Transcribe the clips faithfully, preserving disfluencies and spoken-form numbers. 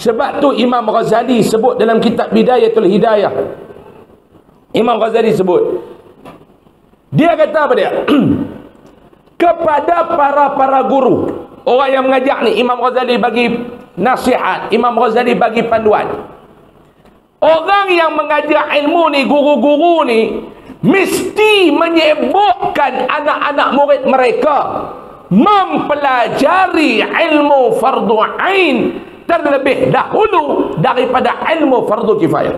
Sebab tu Imam Ghazali sebut dalam kitab Bidayatul Hidayah. Imam Ghazali sebut, dia kata apa dia? Kepada para-para guru, orang yang mengajar ni, Imam Ghazali bagi nasihat, Imam Ghazali bagi panduan. Orang yang mengajar ilmu ni, guru-guru ni, mesti menyebutkan anak-anak murid mereka mempelajari ilmu fardu ain terlebih dahulu daripada ilmu fardu kifayah.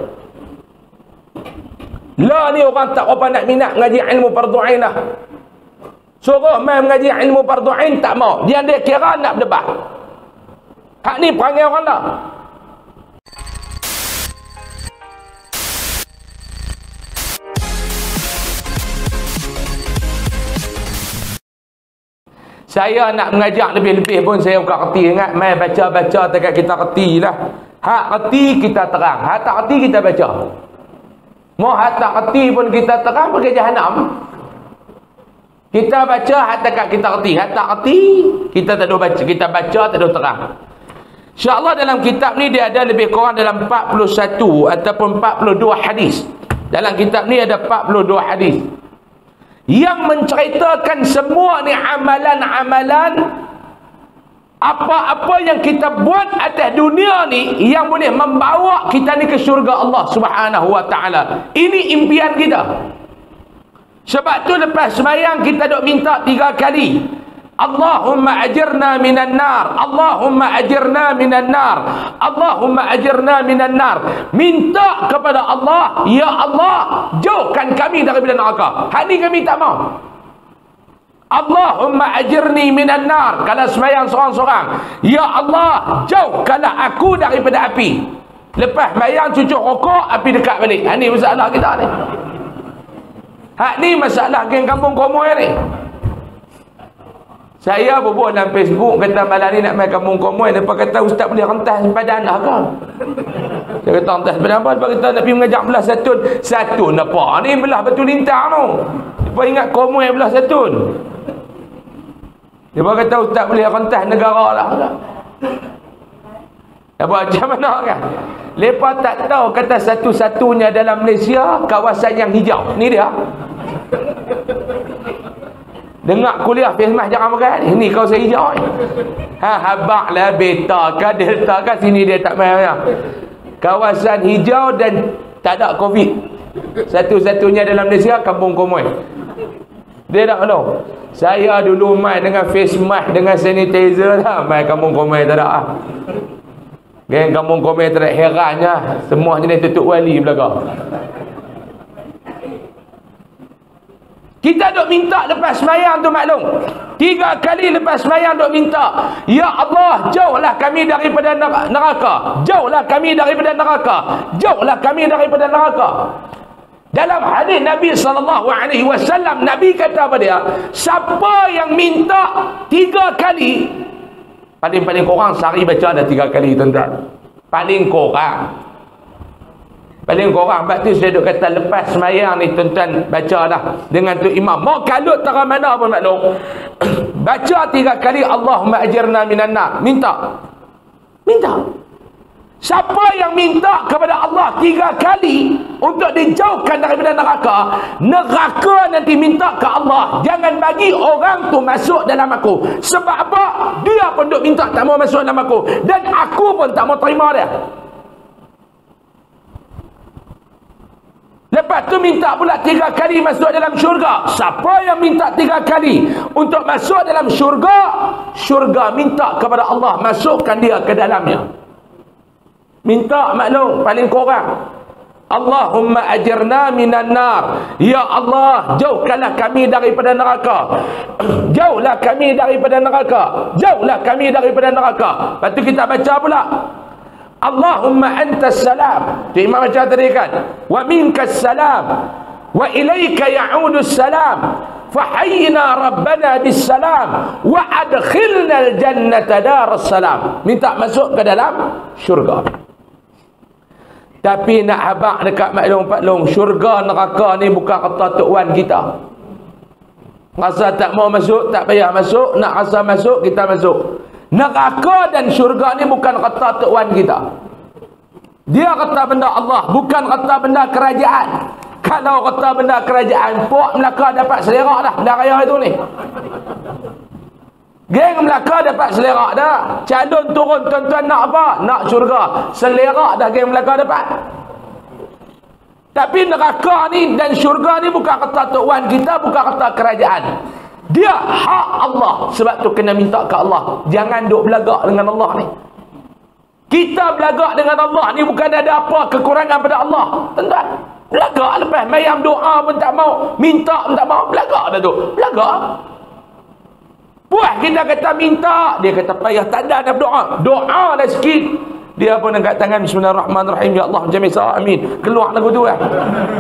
Lah ni orang tak apa nak minat ngaji ilmu fardu ain dah. Suruh mai mengaji ilmu fardu ain tak mau. Dia dia kira nak berdebat. Hak ni perangai orang dah. Saya nak mengajak lebih-lebih pun saya buka reti ingat. Mai baca-baca dekat kita reti lah. Hak reti kita terang. Hak tak reti kita baca. Mau hak tak reti pun kita terang pergi jahanam. Kita baca hak dekat kita reti. Hak tak reti kita tak ada baca. Kita baca tak ada terang. InsyaAllah dalam kitab ni dia ada lebih kurang dalam empat puluh satu ataupun empat puluh dua hadis. Dalam kitab ni ada empat puluh dua hadis yang menceritakan semua ni amalan-amalan apa-apa yang kita buat atas dunia ni yang boleh membawa kita ni ke syurga Allah Subhanahu wa taala. Ini impian kita. Sebab tu lepas sembahyang kita duk minta tiga kali, Allahumma ajirna minan nar, Allahumma ajirna minan nar, Allahumma ajirna minan nar. Minta kepada Allah, ya Allah, jauhkan kami daripada neraka. Hak ni kami tak mau. Allahumma ajirni minan nar. Kalau sembahyang seorang-seorang, ya Allah, jauhkanlah aku daripada api. Lepas sembahyang cucuk rokok, api dekat balik. Hak ni masalah kita ni. Hak ni masalah geng kampung Komoy ni. Saya berbual dalam Facebook, kata malam ni nak main kampung Komoy. Lepas kata ustaz boleh rentas sempadan lah ke? Saya kata rentas sempadan apa? Lepas kata nak pergi mengajak belah satun. Satun apa? Ni belah batu lintang tu. Lepas ingat Komoy belah satun. Lepas kata ustaz boleh rentas negara lah. Apa macam mana kan? Lepas tak tahu kata satu-satunya dalam Malaysia kawasan yang hijau. Ni dia. Dengar kuliah Fismah jangan makan. Ini kawasan hijau ni. Ha, habak lah beta ke delta ke sini dia tak main. Kawasan hijau dan tak ada Covid. Satu-satunya dalam Malaysia kampung Komoy. Dia tak tahu. Saya dulu main dengan face mask dengan sanitizer lah. Main kampung Komoy tak ada lah. Geng kampung Komoy tak ada herannya. Semua jenis tutup wali belakang. Kita duk minta lepas sembahyang tu maklum. Tiga kali lepas sembahyang duk minta, ya Allah, jauhlah kami daripada neraka. Jauhlah kami daripada neraka. Jauhlah kami daripada neraka. Dalam hadis Nabi sallallahu alaihi wasallam, Nabi kata apa dia? Siapa yang minta tiga kali, paling-paling korang sehari baca ada tiga kali tuan-tuan. Paling korang. Paling korang. Sebab tu saya duk kata lepas semayang ni tuan-tuan baca dah dengan tu imam. Mau kalut tara mana pun maklum. Baca tiga kali Allahumma ajirna minan nar. Minta. Minta. Siapa yang minta kepada Allah tiga kali untuk dijauhkan daripada neraka, neraka nanti minta ke Allah, jangan bagi orang tu masuk dalam aku. Sebab apa? Dia pun duk minta tak mau masuk dalam aku, dan aku pun tak mau terima dia. Lepas tu minta pula tiga kali masuk dalam syurga. Siapa yang minta tiga kali untuk masuk dalam syurga, syurga minta kepada Allah masukkan dia ke dalamnya. Minta maklum paling kurang, Allahumma ajirna minan nar. Ya Allah, jauhkanlah kami daripada neraka. Jauhlah kami daripada neraka. Jauhlah kami daripada neraka. Lepas tu kita baca pula, Allahumma antas salam. Tu imam baca tadi kan, wa minkas salam wa ilaika ya'udus salam fahayyina rabbana bis salam wa adkhilna al jannata darus salam. Minta masuk ke dalam syurga. Tapi nak habaq dekat maklum paklong, syurga neraka ni bukan kata tuan kita. Rasa tak mau masuk tak payah masuk, nak rasa masuk kita masuk. Neraka dan syurga ni bukan kata Tok Wan kita. Dia kata benda Allah, bukan kata benda kerajaan. Kalau kata benda kerajaan, Pok Melaka dapat selera dah benda raya itu ni. Geng Melaka dapat selera dah. Calon turun tuan-tuan nak apa? Nak syurga. Selera dah geng Melaka dapat. Tapi neraka ni dan syurga ni bukan kata Tok Wan kita, bukan kata kerajaan. Dia hak Allah. Sebab tu kena minta ke Allah. Jangan duk belagak dengan Allah ni. Kita belagak dengan Allah ni bukan ada apa kekurangan pada Allah. Tuan-tuan, belagak lepas mayam doa pun tak mau, minta pun tak mau, belagak dah tu. Belagak. Puas kita kata minta, dia kata payah tak ada nak berdoa. Doa dah sikit. Dia pun angkat tangan, bismillahirrahmanirrahim, ya Allah macam biasa, amin. Keluar lagu tu lah.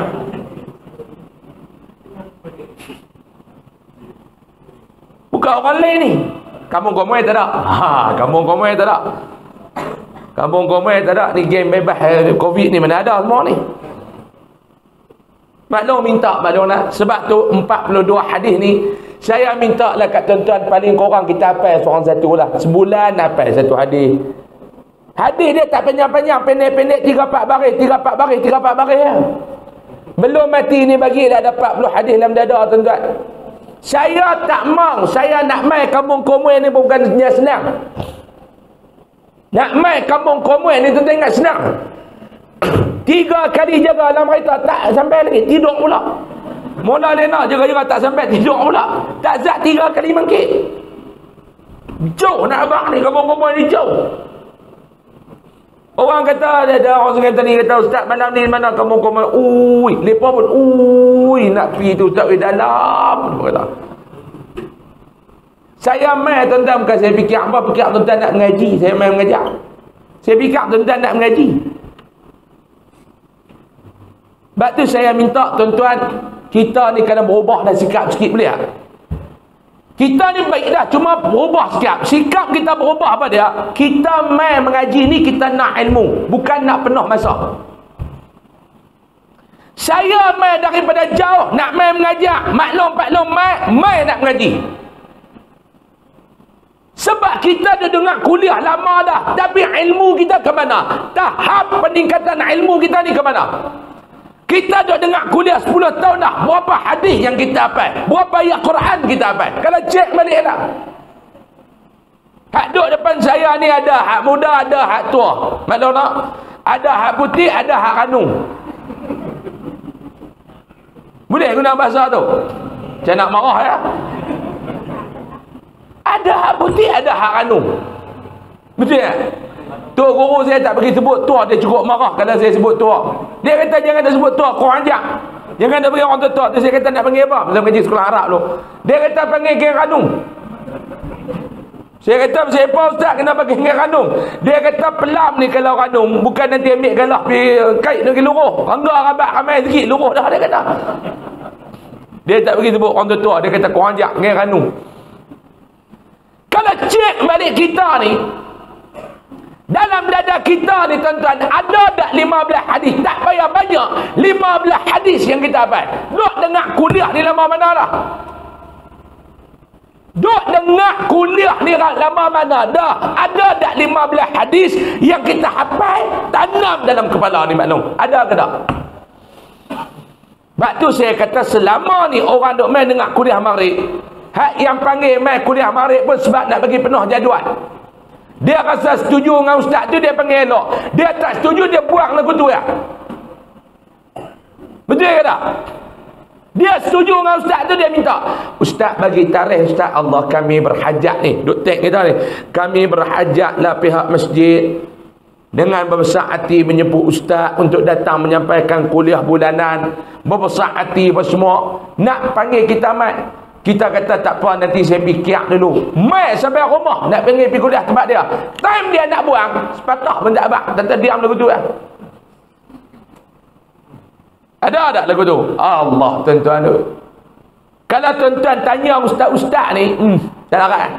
Bukan orang lain ni. Kampung Komoi tak ada. Ha, kampung Komoi tak ada. Kampung Komoi tak ada. Ni game bebas Covid ni mana ada semua ni. Maklum minta, maklum nak. Sebab tu empat puluh dua hadis ni saya minta lah kat tuan-tuan paling korang kita hafal seorang satu lah. Sebulan hafal satu hadis. Hadis dia tak panjang-panjang, pendek-pendek, tiga empat baris, tiga empat baris, tiga empat baris ya. Belum mati ni bagi dah ada empat puluh hadis dalam dada tuan-tuan. Saya tak mau, saya nak mai kampung Komoi ni bukan senang. Nak mai kampung Komoi ni tuan-tuan ingat senang. Tiga kali jaga dalam kereta tak sampai lagi, tidur pula. Mula dia nak jaga-jaga tak sampai, tidur pula. Tak zat tiga kali mangkit. Jauh nak abang ni, kampung Komoi ni jauh. Orang kata, ada orang sungai tadi kata, Ustaz malam ni mana kamu Komoi? Ui, lepas pun, ui, nak pergi tu Ustaz, ui, dalam. Kata. Saya main tuan-tuan, bukan saya fikir apa, fikir tuan-tuan nak mengaji. Saya main mengajar. Saya fikir tuan-tuan nak mengaji. Sebab tu saya minta tuan-tuan, kita ni kena berubah dan sikap sikit boleh tak? Kita ni baik dah, cuma berubah sikap. Sikap kita berubah apa dia? Kita main mengaji ni, kita nak ilmu, bukan nak penuh masa. Saya main daripada jauh, nak main mengajar. Maklum-maklum main, main nak mengaji. Sebab kita dah dengar kuliah lama dah, tapi ilmu kita ke mana? Tahap peningkatan ilmu kita ni ke mana? Kita dah dengar kuliah sepuluh tahun dah. Berapa hadis yang kita hafal? Berapa ayat Quran kita hafal? Kalau cek balik lah. Hak duduk depan saya ni ada hak muda, ada hak tua. Maklum tak? Ada hak putih, ada hak kandung. Boleh guna bahasa tu? Saya nak marah ya. Ada hak putih, ada hak kandung. Betul tak? Tu guru saya tak bagi sebut tua, dia cukup marah kalau saya sebut tua. Dia kata jangan dah sebut tua, kurang ajar. Jangan dah bagi orang tua-tua. Tu saya kata nak panggil apa? Masa mengaji sekolah Arab tu. Dia kata panggil geng kandung. Saya kata siapa ustaz kena panggil geng kandung? Dia kata pelam ni kalau kandung, bukan nanti ambil galah pergi kait lagi luruh. Rangga rabat ramai sikit luruh dah dia kata. Dia tak bagi sebut orang tua-tua, dia kata kurang ajar geng kandung. Kalau cek balik kita ni, dalam dada kita ni tuan-tuan, ada tak lima belas hadis? Tak payah banyak, lima belas hadis yang kita hafal. Duk dengar kuliah ni lama mana dah? Duk dengar kuliah ni lama mana dah? Ada tak lima belas hadis yang kita hafal, tanam dalam kepala ni maklum? Ada ke tak? Sebab tu saya kata selama ni orang duk main dengar kuliah maghrib, hak yang panggil main kuliah maghrib pun sebab nak bagi penuh jadual. Dia rasa setuju dengan ustaz tu, dia panggil elok. Dia tak setuju, dia buang lagu tu ya. Betul ke tak? Dia setuju dengan ustaz tu, dia minta, ustaz bagi tarikh ustaz, Allah kami berhajat ni, duk tag kita ni, kami berhajatlah pihak masjid dengan berbesar hati menyebut ustaz untuk datang menyampaikan kuliah bulanan, berbesar hati apa semua, nak panggil kita mat. Kita kata tak apa, nanti saya fikir dulu. Mai sampai rumah nak pergi pergi kuliah tempat dia. Time dia nak buang, sepatah pun tak abang. Tentang diam lagu tu lah. Ada tak lagu tu? Allah tuan-tuan tu. Kalau tuan-tuan tanya ustaz-ustaz ni, hmm, tak larat.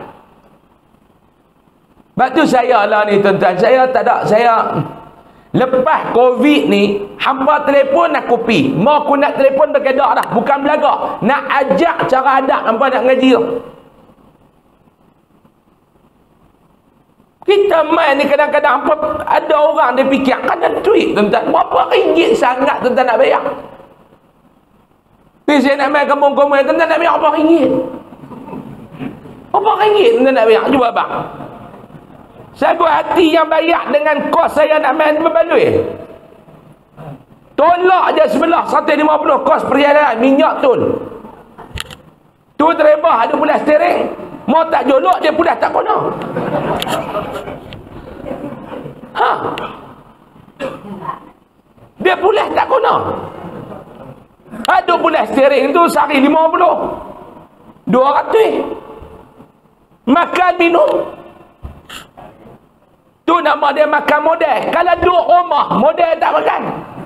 Sebab tu saya lah ni tuan-tuan, saya tak ada, saya lepas Covid ni, hampa telefon aku pi. Mau aku nak telefon berkedak dah, bukan belagak. Nak ajak cara adat hampa nak ngaji tu. Kita main ni kadang-kadang apa, ada orang dia fikir kena duit tuan-tuan. Berapa ringgit sangat tuan-tuan nak bayar? Tapi saya nak main kampung-kampung, tuan-tuan nak bayar berapa ringgit? Berapa ringgit tuan-tuan nak bayar? Cuba abang. Saya buat hati yang bayar dengan kos saya nak main berbaloi. Tolak je sebelah seratus lima puluh kos perjalanan minyak tol. Tu driver ada pula steering. Mau tak jolok dia pula tak kena. Ha. Dia pula tak kena. Ada pula steering tu sehari lima puluh. dua ratus. Makan minum. Tu nama dia makan model. Kalau duduk rumah model tak makan.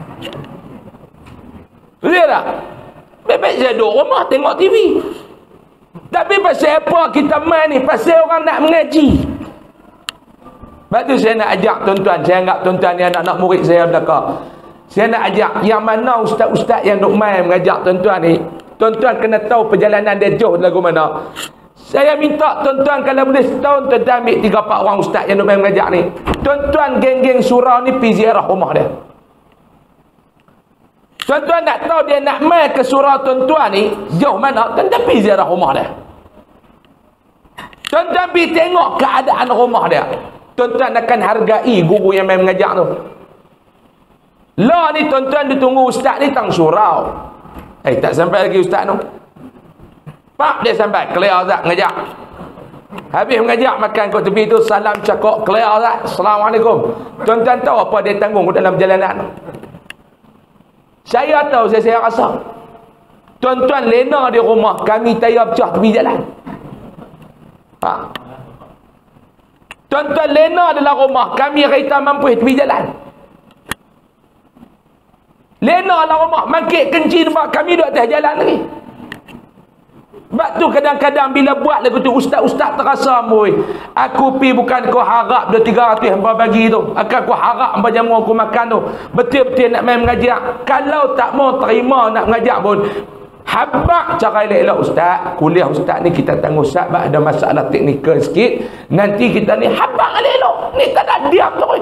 Betul tak? Bebek saya duduk rumah tengok T V. Tapi pasal apa kita main ni? Pasal orang nak mengaji. Sebab tu saya nak ajak tuan-tuan. Saya anggap tuan-tuan ni anak-anak murid saya belakang. Saya nak ajak yang mana ustaz-ustaz yang duk main mengajak tuan-tuan ni. Tuan-tuan kena tahu perjalanan dia jauh lagu mana. Saya minta tuan-tuan kalau boleh setahun tuan-tuan ambil tiga empat orang ustaz yang duk main mengajak ni. Tuan-tuan geng-geng surau ni pergi ziarah rumah dia. Tuan-tuan nak tahu dia nak main ke surau tuan-tuan ni jauh mana, tuan-tuan pergi ziarah rumah dia. Tuan-tuan pergi tengok keadaan rumah dia. Tuan-tuan akan hargai guru yang main mengajak tu. Lah ni tuan-tuan ditunggu ustaz ni tang surau. Eh tak sampai lagi ustaz tu. Pak dia sampai, clear ustaz mengajak. Habis mengajak makan kat tepi tu salam cakap clear ustaz. Assalamualaikum. Tuan-tuan tahu apa dia tanggung dalam perjalanan? Saya tahu, saya, saya rasa tuan-tuan lena di rumah, kami tayar pecah tepi jalan. Ha. Tuan-tuan lena dalam rumah, kami kereta mampu tepi jalan. Lena dalam rumah, mangkit kenci nampak kami duduk atas jalan lagi. Sebab tu kadang-kadang bila buat lagu tu, ustaz-ustaz terasa, boy, aku pi bukan kau harap dia tiga ratus hamba bagi tu. Akan kau harap hamba jamu aku makan tu. Betul-betul nak main mengajak. Kalau tak mau terima nak mengajak pun, habak cara elok-elok ustaz. Kuliah ustaz ni kita tangguh ustaz, ada masalah teknikal sikit. Nanti kita ni habak elok-elok. Ni tak ada diam tu.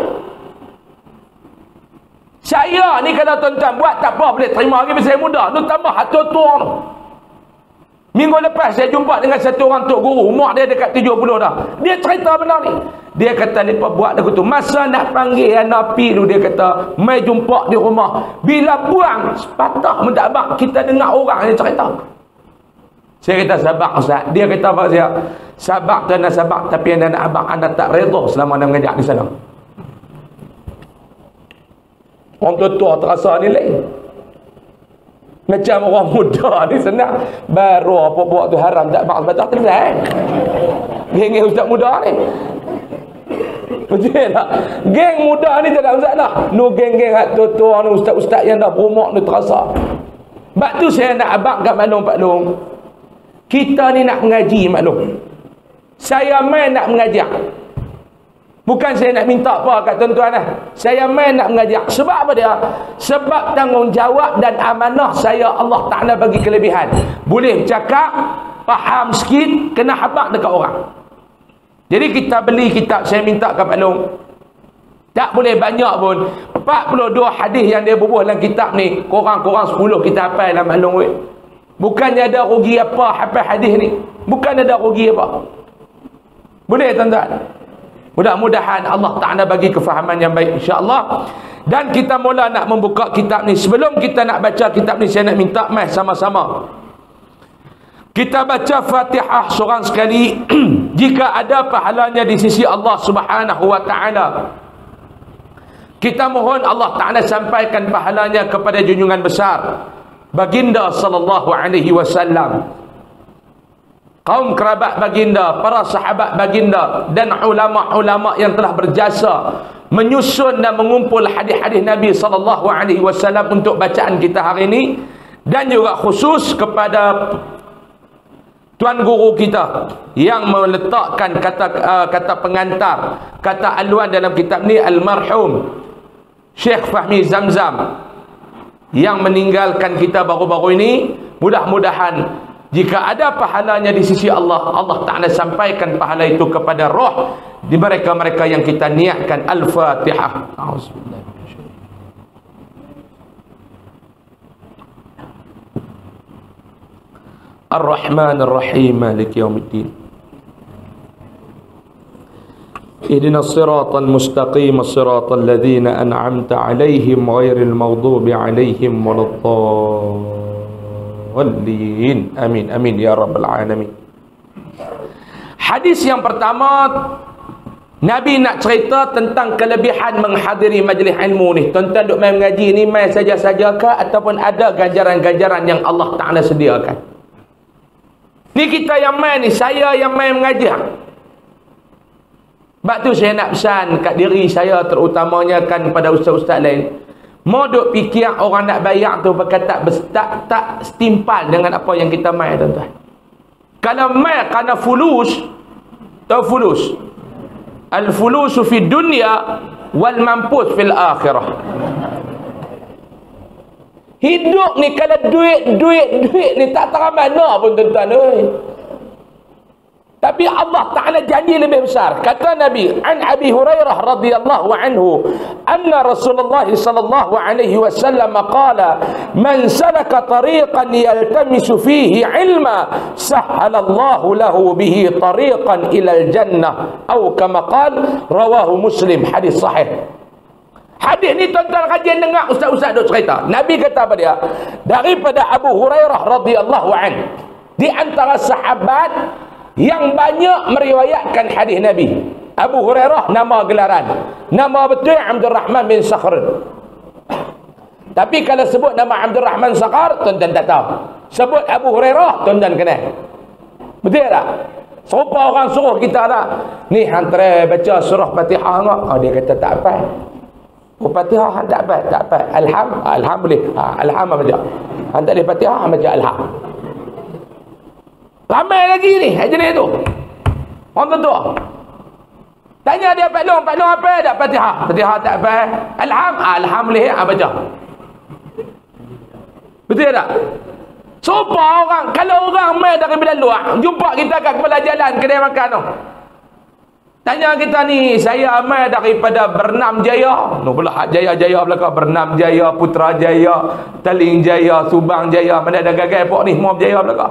Saya ni kalau tuan-tuan buat tak apa boleh terima lagi saya muda. Tu tambah hatur tuang tu. Minggu lepas saya jumpa dengan satu orang tok guru, umur dia dekat tujuh puluh dah. Dia cerita benar ni. Dia kata lepas buat lagu tu, masa nak panggil anak pi tu dia kata, mai jumpa di rumah. Bila buang sepatah mendak abang kita dengar orang yang cerita. Saya kata sabar ustaz. Dia kata apa saya? Sabar tu anda sabar tapi anda nak abang anda tak redha selama anda mengajak di sana. Orang tua terasa ni lain. Macam orang muda ni senang. Baru apa buat tu haram tak mak sebab tenang. Geng ustaz muda ni. Betul tak? Geng muda ni tak ada masalah. Nu geng-geng hak tua-tua ni ustaz-ustaz yang dah berumur ni terasa. Sebab tu saya nak abang kat maklum Pak Long. Kita ni nak mengaji maklum. Saya main nak mengajak. Bukan saya nak minta apa kat tuan-tuan lah. Saya main nak mengajak. Sebab apa dia? Sebab tanggungjawab dan amanah saya Allah Ta'ala bagi kelebihan. Boleh cakap, faham sikit, kena habak dekat orang. Jadi kita beli kitab, saya minta kat Pak Long. Tak boleh banyak pun. empat puluh dua hadis yang dia bubuh dalam kitab ni. Korang-korang sepuluh kita hafal dalam Pak Long. Bukannya ada rugi apa hafal hadis ni. Bukan ada rugi apa. Boleh tuan-tuan? Mudah-mudahan Allah Ta'ala bagi kefahaman yang baik insya-Allah. Dan kita mula nak membuka kitab ni. Sebelum kita nak baca kitab ni, saya nak minta mai sama-sama. Kita baca Fatihah seorang sekali. Jika ada pahalanya di sisi Allah Subhanahu wa Ta'ala, kita mohon Allah Ta'ala sampaikan pahalanya kepada junjungan besar Baginda sallallahu alaihi wasallam, kaum kerabat baginda, para sahabat baginda, dan ulama-ulama yang telah berjasa menyusun dan mengumpul hadis-hadis Nabi sallallahu alaihi wasallam untuk bacaan kita hari ini. Dan juga khusus kepada tuan guru kita yang meletakkan kata uh, kata pengantar, kata aluan dalam kitab ni, almarhum Syekh Fahmi Zamzam yang meninggalkan kita baru-baru ini. Mudah-mudahan Jika ada pahalanya di sisi Allah, Allah Ta'ala sampaikan pahala itu kepada roh di mereka-mereka yang kita niatkan. Al-Fatihah. Ar-Rahman Ar-Rahim Maliki Yawmiddin. Ihdinas siratal mustaqim siratal ladzina an'amta 'alaihim ghairil maghdubi 'alaihim waladdallin. Amin amin ya rabbal alamin. Hadis yang pertama, Nabi nak cerita tentang kelebihan menghadiri majlis ilmu ni. Tuan-tuan duk main mengaji ni main saja-saja ke ataupun ada ganjaran-ganjaran yang Allah Ta'ala sediakan? Ni kita yang main ni, saya yang main mengaji. Sebab tu saya nak pesan kat diri saya, terutamanya kan pada ustaz-ustaz lain. Mau duk fikir orang nak bayar tu berkata tak, tak setimpal dengan apa yang kita main, tuan-tuan. Kalau main kerana fulus, tahu fulus? Al-fulusu fi dunya wal mampus fil akhirah. Hidup ni kalau duit, duit, duit ni tak tahu mana pun, tuan-tuan. Tapi Allah Ta'ala janji lebih besar. Kata Nabi, an Abi Hurairah radhiyallahu anhu, anna Rasulullah sallallahu alaihi wasallam qala, man salaka tariqan yaltamisu fihi ilma, sahhalallahu lahu bihi tariqan ila al-jannah, atau kama qala, rawahu Muslim. Hadis sahih. Hadis ni tuan-tuan kajian dengar ustaz-ustaz duk cerita. Nabi kata apa dia? Daripada Abu Hurairah radhiyallahu anhu, di antara sahabat yang banyak meriwayatkan hadis Nabi. Abu Hurairah nama gelaran, nama betul Abdul Rahman bin Sakhr. Tapi kalau sebut nama Abdul Rahman Sakhr, tuan-tuan tak tahu. Sebut Abu Hurairah, tuan-tuan kenal. Betul tak? Serupa orang suruh kita tak? Ni hantar baca surah Fatihah enggak? Oh, dia kata tak apa. Oh, Fatihah tak apa, tak apa. Alham, alham boleh. Ha, alham baca. Hantar di Fatihah baca alham. Ramai lagi ni jenis tu. Orang tua. Tanya dia Pak Long, Pak Long apa tak Fatihah? Fatihah tak apa. Alham, alham boleh ah baca. Betul tak? Serupa orang, kalau orang mai daripada luar, jumpa kita kat kepala jalan kedai makan tu. Tanya kita ni, saya mai daripada Bernam Jaya. No pula Jaya-Jaya belaka, Bernam Jaya, Putrajaya, Taling Jaya, Subang Jaya, mana ada gagai pok ni, semua Jaya belaka.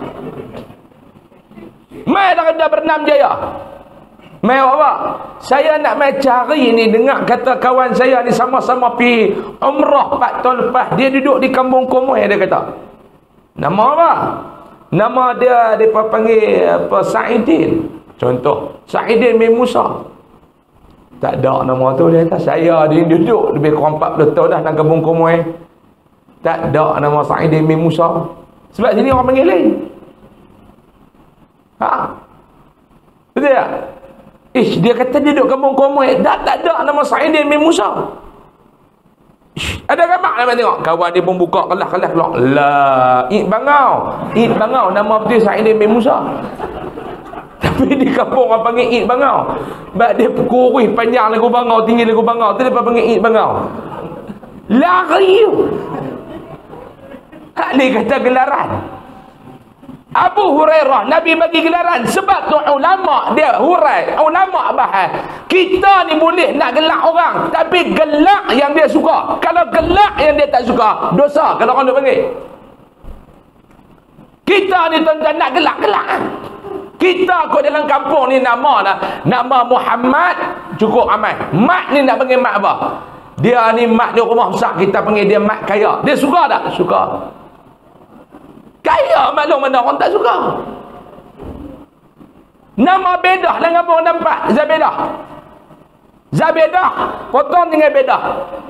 Mai daripada Bernam Jaya. Mai apa? Saya nak mai cari ni, dengar kata kawan saya ni sama-sama pi umrah empat tahun lepas. Dia duduk di Kampung Komoy, dia kata. Nama apa? Nama dia depa panggil apa, Saidin. Contoh, Saidin bin Musa. Tak ada nama tu, dia kata. Saya dia duduk lebih kurang empat puluh tahun dah dalam Kampung Komoy. Tak ada nama Saidin bin Musa. Sebab sini orang panggil lain. Ha? Betul tak? Ish, dia kata dia duduk Kampung Komoy, dah tak ada nama Saidin bin Musa. Ish, ada gambar nama tengok. Kawan dia pun buka kelas-kelas keluar. La, Ik Bangau. Ik Bangau, nama betul Saidin bin Musa. Tapi di kampung orang panggil Ik Bangau. Sebab dia kurus panjang lagu Bangau, tinggi lagu Bangau. Tu dia panggil Ik Bangau. Lari. Hak ni kata gelaran. Abu Hurairah Nabi bagi gelaran sebab tu ulama dia hurai, ulama bahas kita ni boleh nak gelak orang, tapi gelak yang dia suka. Kalau gelak yang dia tak suka, dosa kalau orang dia panggil. Kita ni tuan-tuan nak gelak-gelak. Kita kot dalam kampung ni nama lah, nama Muhammad cukup aman. Mak ni nak panggil mak apa? Dia ni mak dia rumah besar, kita panggil dia mak kaya. Dia suka tak? Suka. Kaya maklum mana orang tak suka. Nama Bedah dengan orang nampak Zabedah. Zabedah potong dengan Bedah.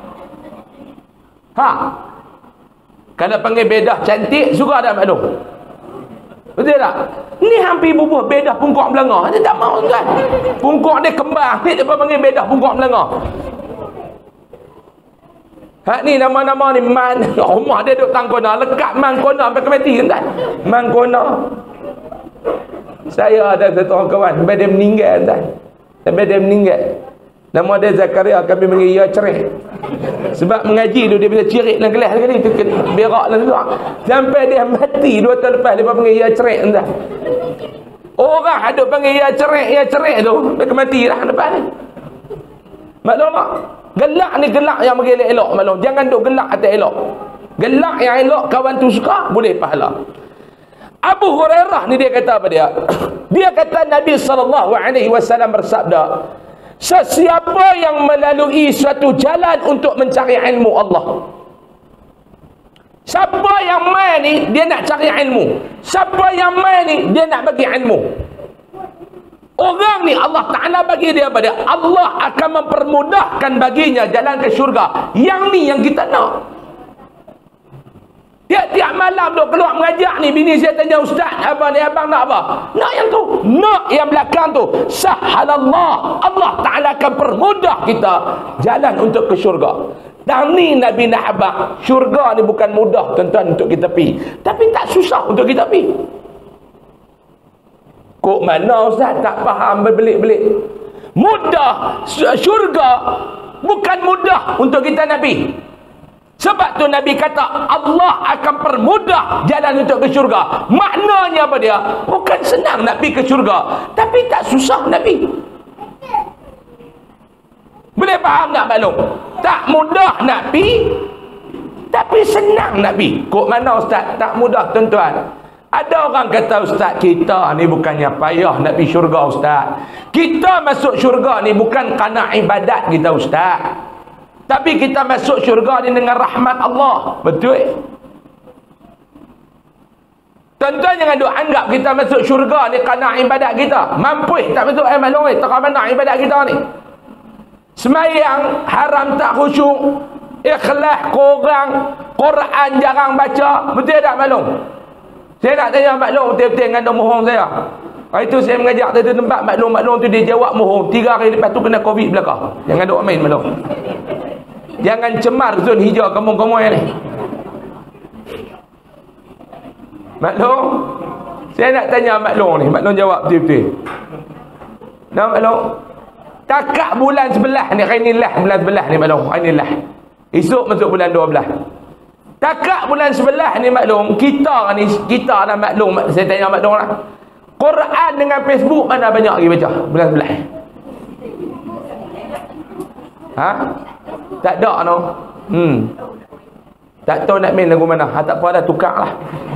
Ha. Kalau panggil Bedah cantik, suka tak maklum? Betul tak? Ni hampir bubuh Bedah pungkuk Melangah. Dia tak mau kan. Pungkuk dia kembar. Ni dia panggil Bedah pungkuk Melangah. Hak ni nama-nama ni man, rumah dia duduk Tangkona, lekat Mangkona sampai ke mati kan? Mangkona. Saya ada satu orang kawan, sampai dia meninggal kan? Sampai dia meninggal. Nama dia Zakaria, kami mengira cerik. Sebab mengaji tu dia bila cirik dalam kelas kali tu berak dalam tu. Sampai dia mati dua tahun lepas dia panggil ya cerik entah. Orang ada panggil ya cerik, ya cerik tu, dia mati dah depan ni. Maklum tak? Gelak ni gelak yang bagi elok maklum. Jangan duk gelak atas elok. Gelak yang elok kawan tu suka boleh pahala. Abu Hurairah ni dia kata apa dia? Dia kata Nabi sallallahu alaihi wasallam bersabda, sesiapa yang melalui suatu jalan untuk mencari ilmu Allah. Siapa yang main ni dia nak cari ilmu. Siapa yang main ni dia nak bagi ilmu. Orang ni Allah Ta'ala bagi dia apa dia? Allah akan mempermudahkan baginya jalan ke syurga. Yang ni yang kita nak. Tiap-tiap malam duk keluar mengajak ni, bini saya tanya, ustaz apa ni abang nak apa? Nak yang tu, nak yang belakang tu. Sahalallah, Allah Ta'ala akan permudah kita jalan untuk ke syurga. Dan ni Nabi nak abang, syurga ni bukan mudah tuan-tuan untuk kita pergi, tapi tak susah untuk kita pergi. Kok mana ustaz tak faham berbelit-belit? Mudah, syurga bukan mudah untuk kita nak pergi. Sebab tu Nabi kata Allah akan permudah jalan untuk ke syurga. Maknanya apa dia? Bukan senang nak pergi ke syurga, tapi tak susah nak pergi. Boleh faham tak maklum? Tak mudah nak pergi, tapi senang nak pergi. Kok mana ustaz? Tak mudah tuan-tuan. Ada orang kata ustaz kita ni bukannya payah nak pergi syurga ustaz. Kita masuk syurga ni bukan kerana ibadat kita ustaz, tapi kita masuk syurga ni dengan rahmat Allah. Betul? Tuan-tuan jangan duk anggap kita masuk syurga ni kerana ibadat kita. Mampu tak betul eh maklum eh. Tak mana ibadat kita ni. Semayang haram tak khusyuk, ikhlas kurang, Quran jarang baca. Betul tak maklum? Saya nak tanya maklum betul-betul dengan dia mohon saya. Hari tu saya mengajak satu tempat maklum-maklum tu dia jawab mohon. Tiga hari lepas tu kena covid belakang. Jangan duk main maklum. Jangan cemar zon hijau kampung-kampung ni. Maklum, saya nak tanya maklum ni. Maklum jawab betul-betul. Nah maklum, takak bulan sebelah ni, hari ni lah bulan sebelah ni maklum. Hari ni lah. Esok masuk bulan dua belas. Takak bulan sebelah ni maklum, kita ni, kita dah maklum, saya tanya maklum lah. Quran dengan Facebook mana banyak lagi baca bulan sebelah? Ha? Tak ada no. Hmm. Tak tahu nak main lagu mana. Ha, tak apa dah, tukar lah.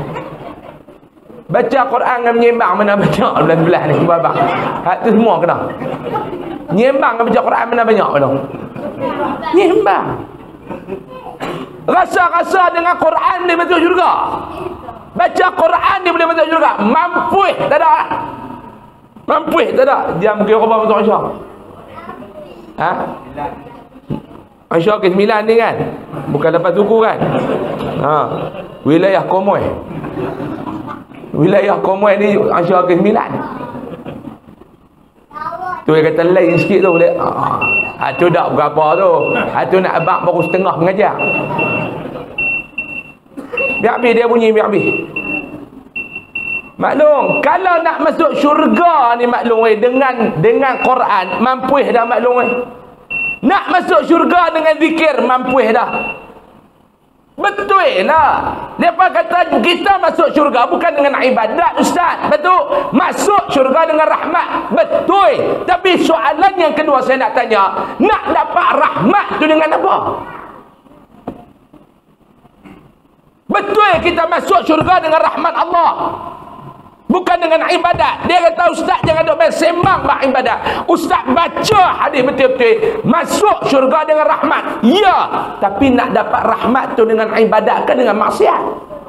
Baca Quran dengan menyembang mana banyak bulan sebelah ni. Cuba abang. Ha, tu semua kena. Menyembang dengan baca Quran mana banyak mana? Menyembang. Rasa-rasa dengan Quran dia masuk syurga. Baca Quran dia boleh masuk syurga. Mampu tak ada. Mampu tak ada. Jam kira khabar masuk Aisyah. Ha? Aisyah ke sembilan ni kan? Bukan lepas suku kan? Ha. Wilayah Komoy. Wilayah Komoy ni Aisyah ke sembilan. Tu dia kata lain sikit tu boleh. Ah, ha, tu tak berapa tu. Ha, tu nak abang baru setengah mengajar. Biar habis dia bunyi, biar habis. Maklum, kalau nak masuk syurga ni maklum eh, dengan dengan Quran, mampu dah maklum eh. Nak masuk syurga dengan zikir, mampu dah. Betul lah. Mereka kata kita masuk syurga bukan dengan ibadat ustaz. Betul. Masuk syurga dengan rahmat. Betul. Tapi soalan yang kedua saya nak tanya, nak dapat rahmat tu dengan apa? Betul kita masuk syurga dengan rahmat Allah, bukan dengan ibadat. Dia kata ustaz jangan duk main sembang bab ibadat. Ustaz baca hadis betul-betul masuk syurga dengan rahmat. Ya, tapi nak dapat rahmat tu dengan ibadat ke dengan maksiat?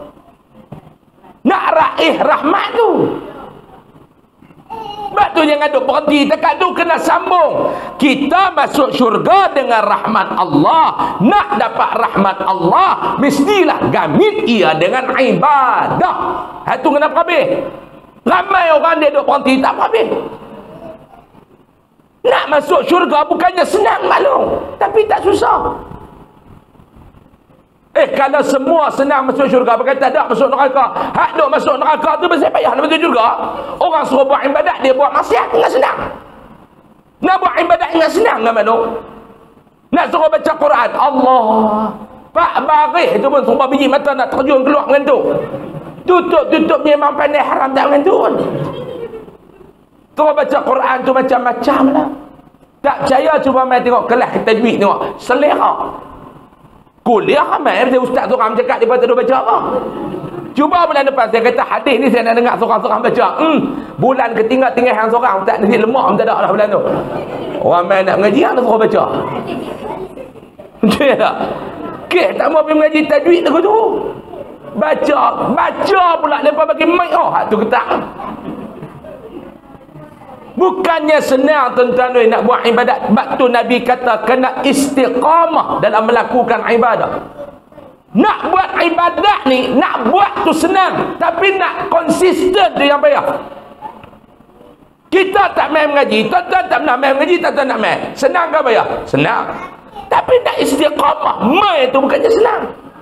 Nak raih rahmat tu. Sebab tu jangan duk berhenti dekat tu, kena sambung. Kita masuk syurga dengan rahmat Allah. Nak dapat rahmat Allah mestilah gamit ia dengan ibadah. Ha tu kenapa habis? Ramai orang dia duk berhenti tak habis. Nak masuk syurga bukannya senang maklum, tapi tak susah. Eh kalau semua senang masuk syurga, berkata tak masuk neraka. Hak duk masuk neraka tu pasal payah nak masuk syurga. Orang suruh buat ibadat, dia buat maksiat, enggak senang. Nak buat ibadat ingat senang ke mana? Nak suruh baca Quran, Allah Pak Baris tu pun sumpah biji mata nak terjun keluar dengan tu. Tutup-tutup memang pandai haram tak dengan tu. Suruh baca Quran tu macam-macam lah. Tak percaya cuba main tengok kelas tajwid tengok. Selera. Kuliah ramai ustaz seorang cakap dia tak baca apa. Cuba bulan depan saya kata hadis ni saya nak dengar seorang-seorang baca. Hmm, bulan ketinggal-tinggal hang seorang tak nasi lemak pun tak ada lah bulan tu. Orang main nak mengaji hang suruh baca. Betul tak? Okey, tak mau pergi mengaji tajwid tu tu. Baca, baca pula lepas bagi mic oh, hak tu ketak. Bukannya senang tuan-tuan nak buat ibadat. Sebab tu Nabi kata kena istiqamah dalam melakukan ibadah. Nak buat ibadat ni, nak buat tu senang, tapi nak konsisten tu yang payah. Kita tak main mengaji, tuan-tuan tak pernah main mengaji, tuan-tuan nak main. Senang ke payah? Senang. Tapi nak istiqamah, main tu bukannya senang.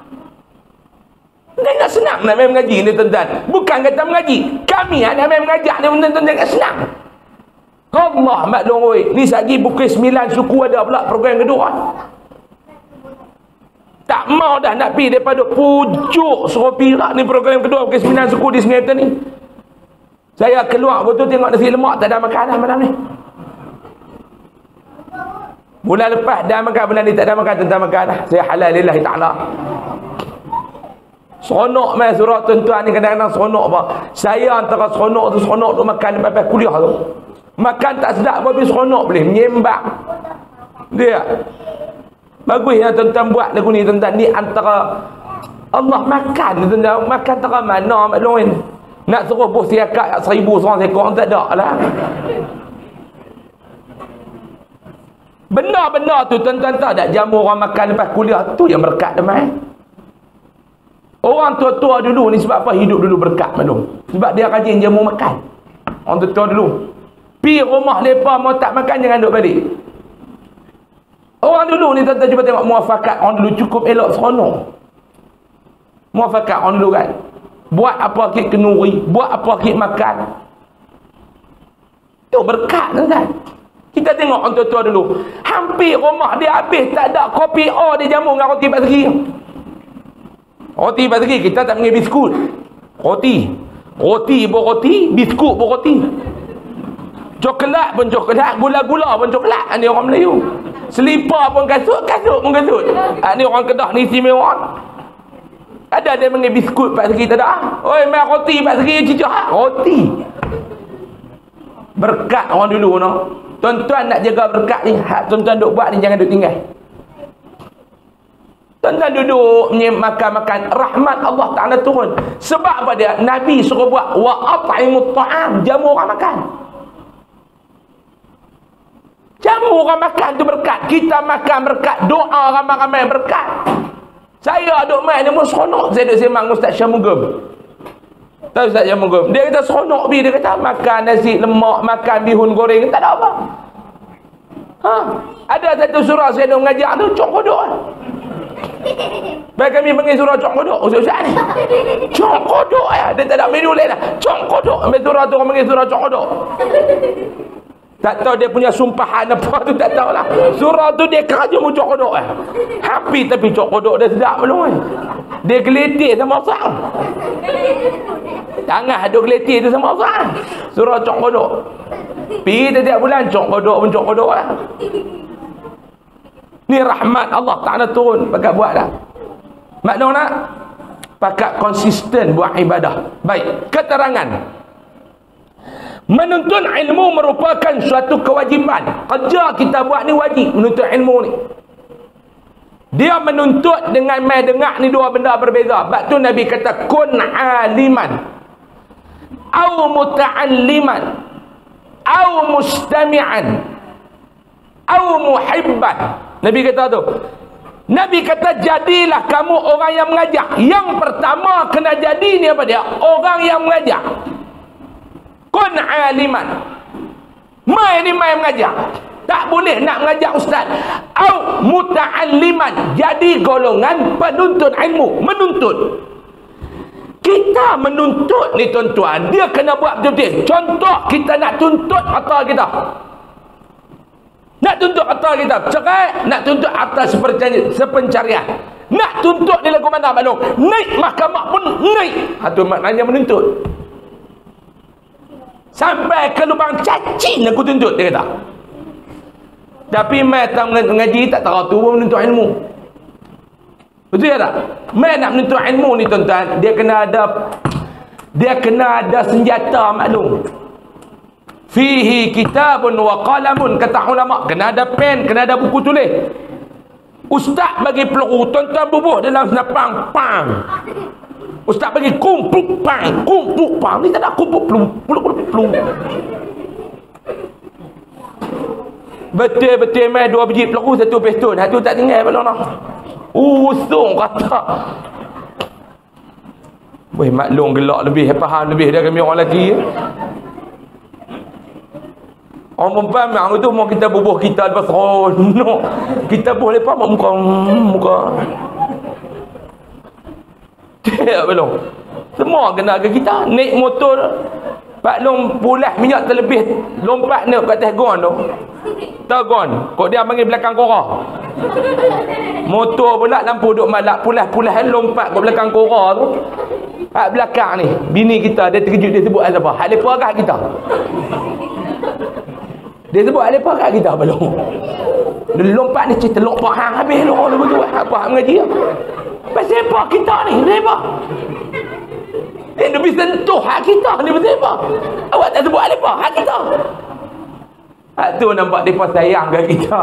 Dia nak senang nak main mengaji ni tuan-tuan. Bukan kata mengaji. Kami yang nak main mengajak ni tuan-tuan jangan senang. Allah maklum oi. Ni lagi pukul sembilan suku ada pula program kedua. Tak mau dah nak pergi daripada pucuk suruh pirak ni program kedua pukul sembilan suku di Sungai Petani. Saya keluar betul tengok nasi lemak tak ada makanan malam ni. Bulan lepas dah makan, bulan ni tak ada makan, tentang makan dah. Saya halal lillahi ta'ala. Seronok main surah tuan-tuan ni kadang-kadang seronok apa. Saya antara seronok tu seronok tu makan lepas kuliah tu. Makan tak sedap tapi seronok boleh menyembang. Dia bagus yang tuan-tuan buat lagu ni tuan-tuan. Ni antara Allah makan tuan-tuan. Makan antara mana maklum. Nak suruh bos siakat seribu seorang sekor tak ada lah. Benda-benda tu tuan-tuan tahu tak, jamu orang makan lepas kuliah tu yang berkat teman. Orang tua-tua dulu ni sebab apa hidup dulu berkat maklum. Sebab dia rajin jamu makan. Orang tua-tua dulu pi rumah lepa mau tak makan jangan duduk balik. Orang dulu ni tuan-tuan cuba tengok muafakat orang dulu cukup elok seronok. Muafakat orang dulu kan. Buat apa kit kenuri, buat apa kit makan. Tu berkat tuan-tuan. Kita tengok orang tua-tua dulu. Hampir rumah dia habis tak ada kopi O dia jamu dengan roti empat segi. Roti empat segi kita tak panggil biskut. Roti. Roti pun roti, biskut pun roti. Coklat pun coklat, gula-gula pun coklat. Ini orang Melayu. Selipar pun kasut, kasut pun kasut. Ini orang Kedah ni istimewa. Ada dia panggil biskut empat segi tak ada. Oi, main roti empat segi cicah. Roti. Berkat orang dulu no. Tuan-tuan nak jaga berkat ni, hak tuan-tuan duk buat ni jangan duk tinggal. Tuan-tuan duduk makan-makan, rahmat Allah Ta'ala turun. Sebab apa dia? Nabi suruh buat wa at'imut ta'am, jamu orang makan. Jamu orang makan tu berkat. Kita makan berkat, doa ramai-ramai berkat. Saya duk main ni pun seronok. Saya duk sembang Ustaz Syamugum. Tahu Ustaz Syamugum? Dia kata seronok bi, dia kata makan nasi lemak, makan bihun goreng, tak ada apa. Ha? Ada satu surah saya duk mengajar tu, cok kodok. Baik kami panggil surah cok kodok. Ustaz-ustaz ni. Cok kodok ya. Dia tak ada menu lain lah. Cok kodok. Ambil surah tu orang panggil surah cok kodok. Tak tahu dia punya sumpahan apa tu tak tahu lah. Surah tu dia kerja mu cok kodok eh. Happy tapi cok kodok dia sedap belum eh. Dia geletik sama orang. Tangan ada geletik tu sama orang. Surah cok kodok. Pergi setiap bulan cok kodok pun cok kodok lah. Ni rahmat Allah Ta'ala turun pakai buat dah. Maknanya nak pakai konsisten buat ibadah. Baik, keterangan. Menuntut ilmu merupakan suatu kewajiban. Kerja kita buat ni wajib menuntut ilmu ni. Dia menuntut dengan mai dengar ni dua benda berbeza. Sebab tu Nabi kata kun aliman au muta'alliman au mustami'an au muhibban. Nabi kata tu. Nabi kata jadilah kamu orang yang mengajar. Yang pertama kena jadi ni apa dia? Orang yang mengajar. Kun aliman. Mai ni mai mengajar. Tak boleh nak mengajar ustaz. Au muta'alliman. Jadi golongan penuntut ilmu. Menuntut. Kita menuntut ni tuan-tuan. Dia kena buat betul-betul. Contoh kita nak tuntut harta kita. Nak tuntut harta kita cerai, nak tuntut harta sepencarian, nak tuntut di lagu mana maklum, naik mahkamah pun naik. Itu maknanya menuntut. Sampai ke lubang cacing aku tuntut, dia kata. Tapi mai tak mengaji tak tahu tu menuntut ilmu. Betul ya tak? Mai nak menuntut ilmu ni tuan-tuan, dia kena ada dia kena ada senjata maklum. Fihi kitabun wa qalamun, kata ulama, kena ada pen, kena ada buku tulis. Ustaz bagi peluru, tuan-tuan bubuh dalam senapang, pang. Ustaz bagi kumpuk pang, kumpuk pang. Ni tak ada kumpuk peluru, peluru peluru. Betul-betul mai dua biji peluru, satu pistol, satu tak tinggal balon. Usung kata. Weh maklum gelak lebih, faham lebih dari kami orang lelaki. Orang perempuan memang tu mau kita bubuh kita lepas seronok. Kita boleh lepas mak muka muka. Tak belum. Semua kena ke kita. Naik motor Pak Long pulas minyak terlebih lompat ni kat atas gon tu. Tahu gon? Kok dia panggil belakang korah. Motor pula lampu duk malak pulas-pulas lompat kat belakang korah tu. Kat belakang ni bini kita dia terkejut, dia sebut apa? Hak depa kat kita. Dia sebut ada apa kat kita belum. Dia lompat ni cerita lompat hang habis lu lu betul apa hang mengaji. Pasal apa kita ni? Ni apa? Eh dia bisa sentuh hak kita ni betul apa? Awak tak sebut ada apa hak kita. Hak tu nampak depa sayang kat kita.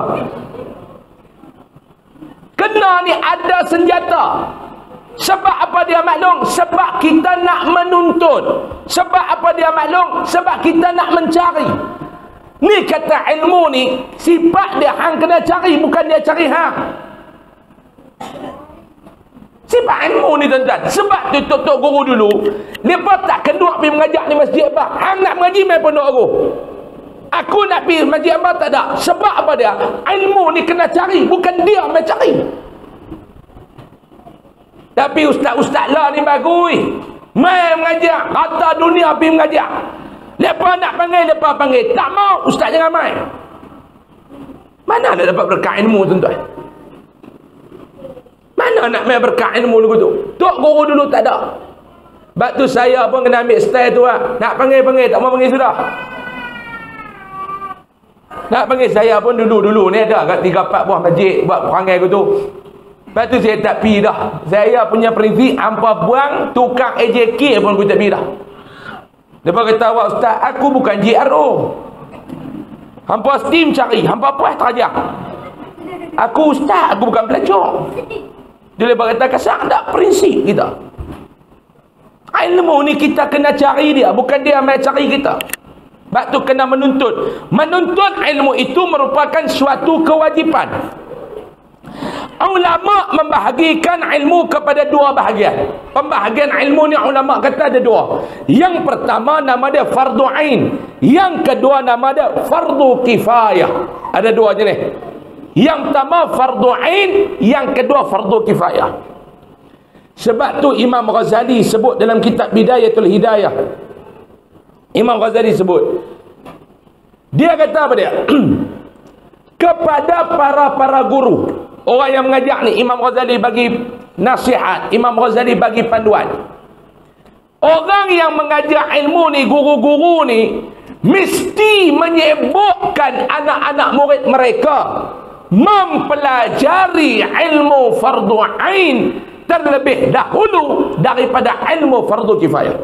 Kena ni ada senjata. Sebab apa dia maklum? Sebab kita nak menuntut. Sebab apa dia maklum? Sebab kita nak mencari. Ni kata ilmu ni sifat dia hang kena cari, bukan dia cari hang. Sifat ilmu ni tuan-tuan. Sebab tu tok-tok guru dulu depa tak kenduk pergi mengajar di masjid apa. Hang nak mengaji mai pondok aku. Aku nak pergi masjid apa tak ada. Sebab apa dia? Ilmu ni kena cari, bukan dia mai cari. Tapi ustaz-ustaz lah ni bagus. Mai mengajar, kata dunia pergi mengajar. Lepas nak panggil, lepas panggil. Tak mau, ustaz jangan main. Mana nak dapat berkah ilmu tuan-tuan? Mana nak main berkah ilmu dulu tu? Tok guru dulu tak ada. Sebab tu saya pun kena ambil style tu lah. Nak panggil-panggil, tak mau panggil sudah. Nak panggil saya pun dulu-dulu ni ada kat tiga empat buah masjid buat perangai aku tu. Lepas tu saya tak pergi dah. Saya punya prinsip, hampa buang tukang A J K pun aku tak pergi dah. Lepas kata awak ustaz, aku bukan J R O. Hampa steam cari, hampa puas terajak. Aku ustaz, aku bukan pelajar. Dia lepas kata kasar, tak prinsip kita. Ilmu ni kita kena cari dia, bukan dia main cari kita. Sebab tu kena menuntut. Menuntut ilmu itu merupakan suatu kewajipan. Ulama membahagikan ilmu kepada dua bahagian. Pembahagian ilmu ni ulama kata ada dua. Yang pertama nama dia fardu ain, yang kedua nama dia fardu kifayah. Ada dua jenis. Yang pertama fardu ain, yang kedua fardu kifayah. Sebab tu Imam Ghazali sebut dalam kitab Bidayatul Hidayah. Imam Ghazali sebut, dia kata apa dia? Kepada para-para guru, orang yang mengajar ni, Imam Ghazali bagi nasihat, Imam Ghazali bagi panduan. Orang yang mengajar ilmu ni, guru-guru ni, mesti menyebutkan anak-anak murid mereka mempelajari ilmu fardu ain terlebih dahulu daripada ilmu fardu kifayah.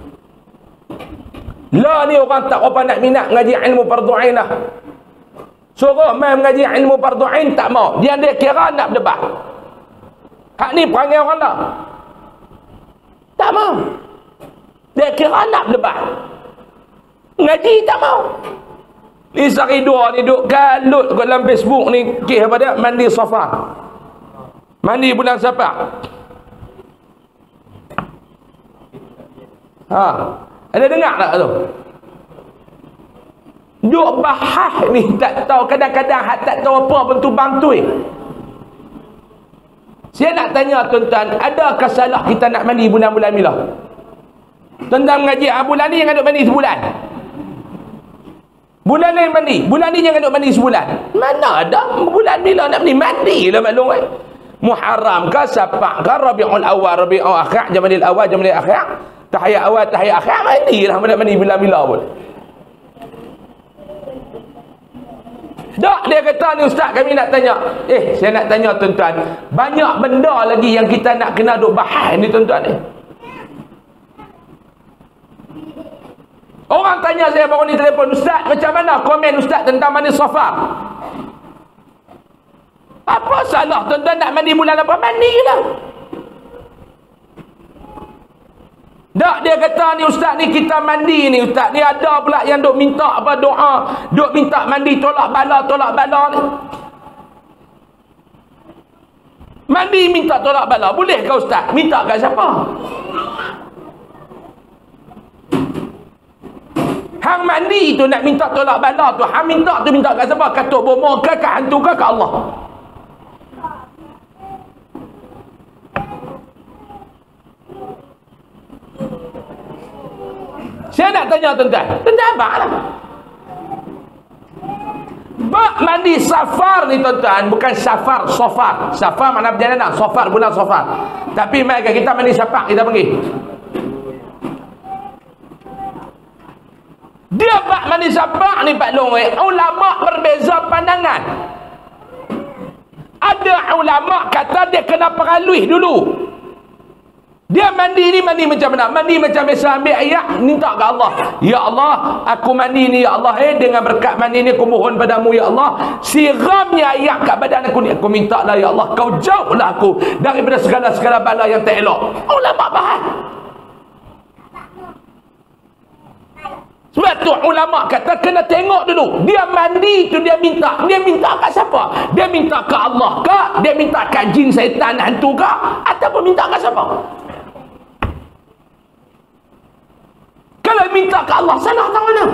Lah ni orang tak apa nak minat ngaji ilmu fardu ain lah. Suruh mai mengaji ilmu fardu ain tak mau. Dia dia kira nak berdebat. Hak ni perangai orang lah. Tak mau. Dia kira nak berdebat. Ngaji tak mau. Ni sehari dua ni duk galut kat dalam Facebook ni kisah pada mandi Safa. Mandi bulan Safar. Ha, ada dengar tak tu? Duk bahas ni tak tahu, kadang-kadang hak tak tahu apa pun tu bantui. Saya nak tanya tuan-tuan, adakah salah kita nak mandi bulan-bulan bila? Tuan-tuan mengaji ah, bulan ni yang ada mandi sebulan. Bulan lain mandi. Bulan ni jangan duk mandi sebulan. Mana ada bulan bila nak mandi? Mandilah maklum eh. Muharram ke, Safar ke, Rabiul Awal, Rabiul Akhir, Jamadil Awal, Jamadil Akhir, Tahiyat Awal, Tahiyat Akhir, mandilah. Mana mandi bila-bila pun. Tak, dia kata ni ustaz, kami nak tanya. Eh, saya nak tanya tuan-tuan, banyak benda lagi yang kita nak kena duk bahas ni tuan-tuan ni. Orang tanya saya baru ni telefon, ustaz, macam mana komen ustaz tentang mandi Safar? Apa salah tuan-tuan nak mandi bulan apa? Mandilah. Tak, dia kata ni ustaz ni kita mandi ni ustaz ni ada pula yang duk minta apa doa, duk minta mandi tolak bala, tolak bala ni. Mandi minta tolak bala, boleh ke ustaz? Minta kat siapa? Hang mandi tu nak minta tolak bala tu, hang minta tu minta kat siapa? Kat tok bomo ke, kat hantu ke, kat Allah? Saya nak tanya tuan-tuan, tuan-tuan abang lah. Bak mandi Safar ni tuan-tuan, bukan Safar, Safar. Safar mana perjalanan, Safar bulan Safar. Tapi mereka kita mandi Safar, kita panggil. Dia bak mandi Safar ni Pak Long, ulama berbeza pandangan. Ada ulama kata dia kena peralui dulu. Dia mandi ni mandi macam mana? Mandi macam biasa, ambil ayat, minta ke Allah. Ya Allah, aku mandi ni ya Allah, eh dengan berkat mandi ni aku mohon padamu ya Allah, siramnya ayat kat badan aku ni. Aku minta lah ya Allah, kau jauhlah aku daripada segala-segala bala yang tak elok. Ulama bahas. Sebab tu ulama kata kena tengok dulu. Dia mandi tu dia minta. Dia minta kat siapa? Dia minta ke Allah ke? Dia minta kat jin, syaitan, hantu ke? Ataupun minta kat siapa? Kalau minta ke Allah, salah tak mana?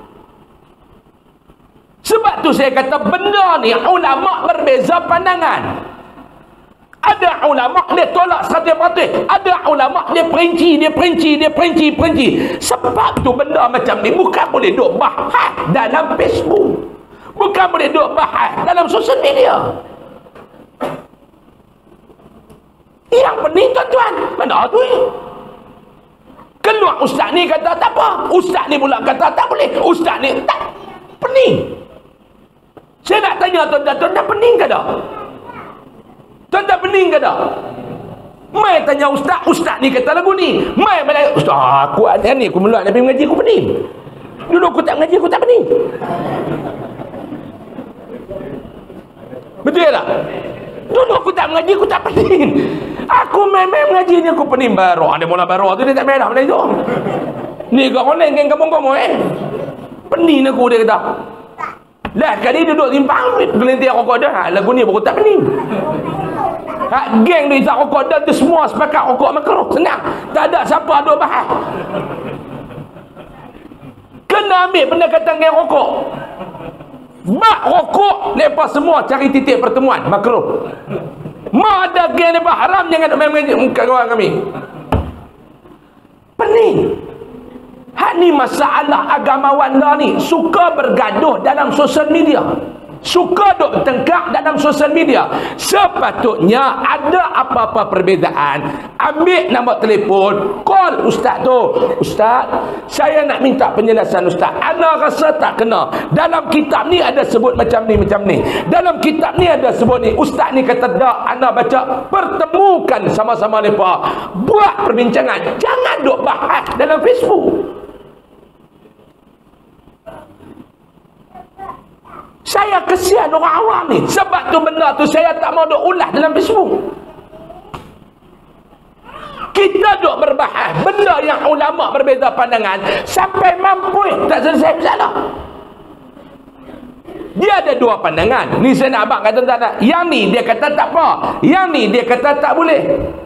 Sebab tu saya kata benda ni ulama berbeza pandangan. Ada ulama dia tolak seratus peratus. Ada ulama dia perinci, dia perinci, dia perinci, perinci. Sebab tu benda macam ni bukan boleh duk bahas dalam Facebook. Bukan boleh duk bahas dalam sosial media. Yang pening tuan-tuan, mana tu eh? Keluar ustaz ni kata tak apa, ustaz ni pula kata tak boleh, ustaz ni tak. Pening. Saya nak tanya tuan-tuan, tuan-tuan pening ke tak? Tuan-tuan pening ke tak? Mai tanya ustaz, ustaz ni kata lagu ni. Mai balik, ustaz aku ada ni, aku meluat Nabi mengaji, aku pening. Dulu aku tak mengaji, aku tak pening. Betul tak? Dulu aku tak mengaji, aku tak pening. Aku memang mengaji ni, aku pening. Baru ada mula baru tu dia tak merah benda itu. Ni kau online geng kampung-kampung eh. Pening aku, dia kata. Lah kali duduk timpang gelintir rokok dah. Lagu ni baru tak pening. Ha, geng dia tak rokok dah tu semua sepakat rokok makruh. Senang. Tak ada siapa duk bahas. Kena ambil pendekatan geng rokok. Bak rokok, lepas semua cari titik pertemuan makruh. Ma ada geng lepas haram, jangan main mengaji kawan kami. Pening. Hak ni masalah agamawan dah ni, suka bergaduh dalam sosial media, suka duk bertengkar dalam sosial media. Sepatutnya ada apa-apa perbezaan, ambil nombor telefon, call ustaz tu. Ustaz, saya nak minta penjelasan ustaz. Ana rasa tak kena. Dalam kitab ni ada sebut macam ni, macam ni. Dalam kitab ni ada sebut ni. Ustaz ni kata tak, ana baca. Pertemukan sama-sama mereka. Buat perbincangan. Jangan duk bahas dalam Facebook. Saya kesian orang awam ni. Sebab tu benda tu saya tak mau duk ulas dalam Facebook. Kita duk berbahas benda yang ulama berbeza pandangan sampai mampu tak selesai masalah. Dia ada dua pandangan. Ni saya nak abang kata tak nak. Yang ni dia kata tak apa. Yang ni dia kata tak boleh.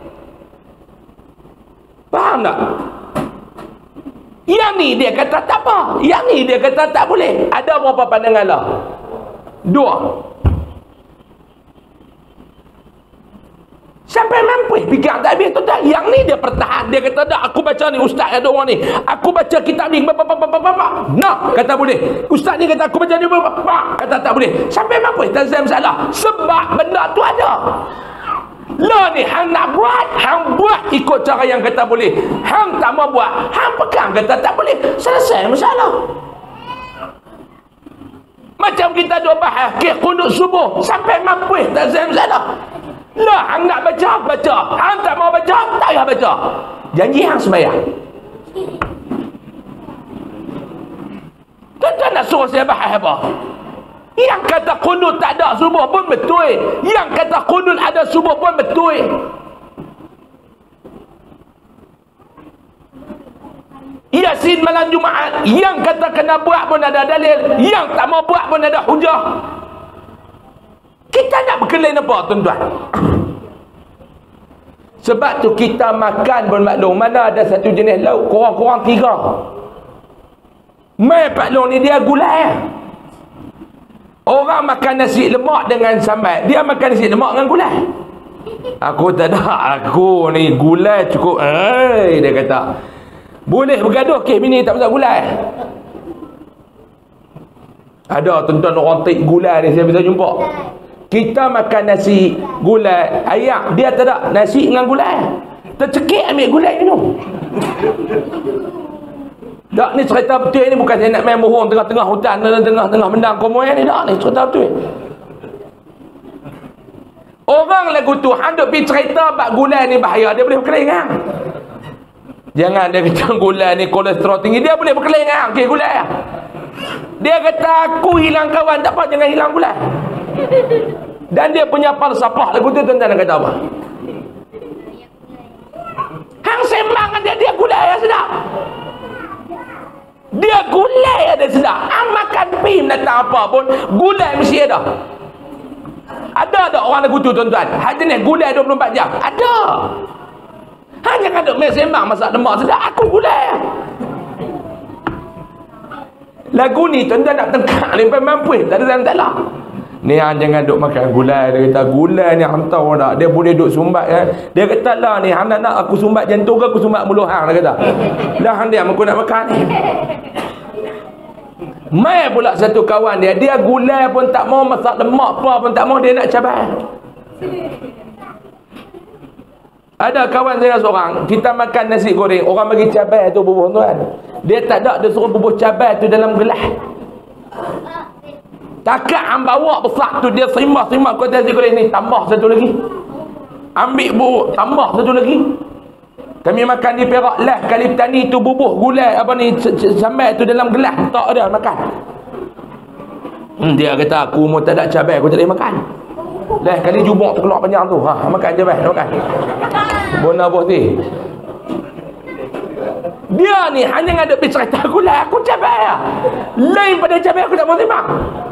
Faham tak? Yang ni dia kata tak apa. Yang ni dia kata tak boleh. Ada berapa pandangan lah? Dua. Sampai mampu fikir tak habis tuan-tuan. Yang ni dia pertahan. Dia kata tak, aku baca ni ustaz ada orang ni. Aku baca kitab ni. Nah, kata boleh. Ustaz ni kata aku baca ni. Kata tak boleh. Sampai mampu tak saya masalah. Sebab benda tu ada. Lah ni hang nak buat, hang buat ikut cara yang kata boleh. Hang tak mau buat, hang pegang kata tak boleh. Selesai masalah. Macam kita duk bahas ke qunut subuh sampai mampu tak saya masalah. Lah hang nak baca, baca. Hang tak mau baca, tak payah baca. Janji hang sembahyang. Tuan-tuan nak suruh saya bahas apa? Yang kata qunut tak ada subuh pun betul. Yang kata qunut ada subuh pun betul. Yasin malam Jumaat, yang kata kena buat pun ada dalil, yang tak mau buat pun ada hujah. Kita nak berkelain apa tuan-tuan? Sebab tu kita makan pun maklum, mana ada satu jenis lauk kurang-kurang tiga. Mai Pak Long ni dia gulai. Orang makan nasi lemak dengan sambal, dia makan nasi lemak dengan gulai. Aku tak ada, aku ni gulai cukup. Eh, dia kata boleh bergaduh ke bini tak pasal gulai. Ada tuan-tuan orang tik gulai ni saya bisa jumpa. Kita makan nasi gulai ayam, dia tak ada nasi dengan gulai. Tercekik ambil gulai minum. Tak, ni cerita betul ni, bukan saya nak main bohong tengah-tengah hutan, tengah-tengah mendang komoy ni. Tak, ni cerita betul. Orang lagu tu hang duk pi cerita bab gulai ni bahaya, dia boleh berkelahi hang. Jangan dia kata gulai ni kolesterol tinggi, dia boleh berkelahi hang ke gulai. Dia kata aku hilang kawan, tak apa, jangan hilang gulai. Dan dia punya falsafah lagu tu tuan-tuan kata apa? Hang sembang dia dia gulai yang sedap. Dia gulai ada sedap. Hang makan pim datang apa pun, gulai mesti ada. Ada tak orang lagu tu tuan-tuan? Hak jenis gulai dua puluh empat jam? Ada. Hang jangan duk main sembang masak lemak sedap, aku gulai. Lagu ni tuan-tuan nak tengkak sampai mampu, tak ada masalah. Ni hang jangan duk makan gulai. Dia kata gulai ni hang tahu tak, dia boleh duk sumbat kan. Dia kata lah ni hang nak, nak aku sumbat jantung ke aku sumbat mulut hang, dia kata. Lah hang diam aku nak makan ni. Mai pula satu kawan dia, dia gulai pun tak mau, masak lemak apa pun tak mau, dia nak cabai. Ada kawan saya seorang, kita makan nasi goreng, orang bagi cabai tu bubuh tuan. Dia tak ada, dia suruh bubuh cabai tu dalam gelas. Takak hang bawa besar tu, dia simbah-simbah kuat nasi goreng ni, tambah satu lagi. Ambil bubuh, tambah satu lagi. Kami makan di Perak lah, kali petani tu bubuh gulai apa ni sambal tu dalam gelas, tak ada makan. Hmm, dia kata aku mau tak ada cabai, aku tak boleh makan. Lah kali jubuk tu keluar panjang tu, ha makan cabai, makan. Bona putih. Dia ni hanya ada cerita gulai, aku cabai lah. Lain pada cabai aku tak mau terima.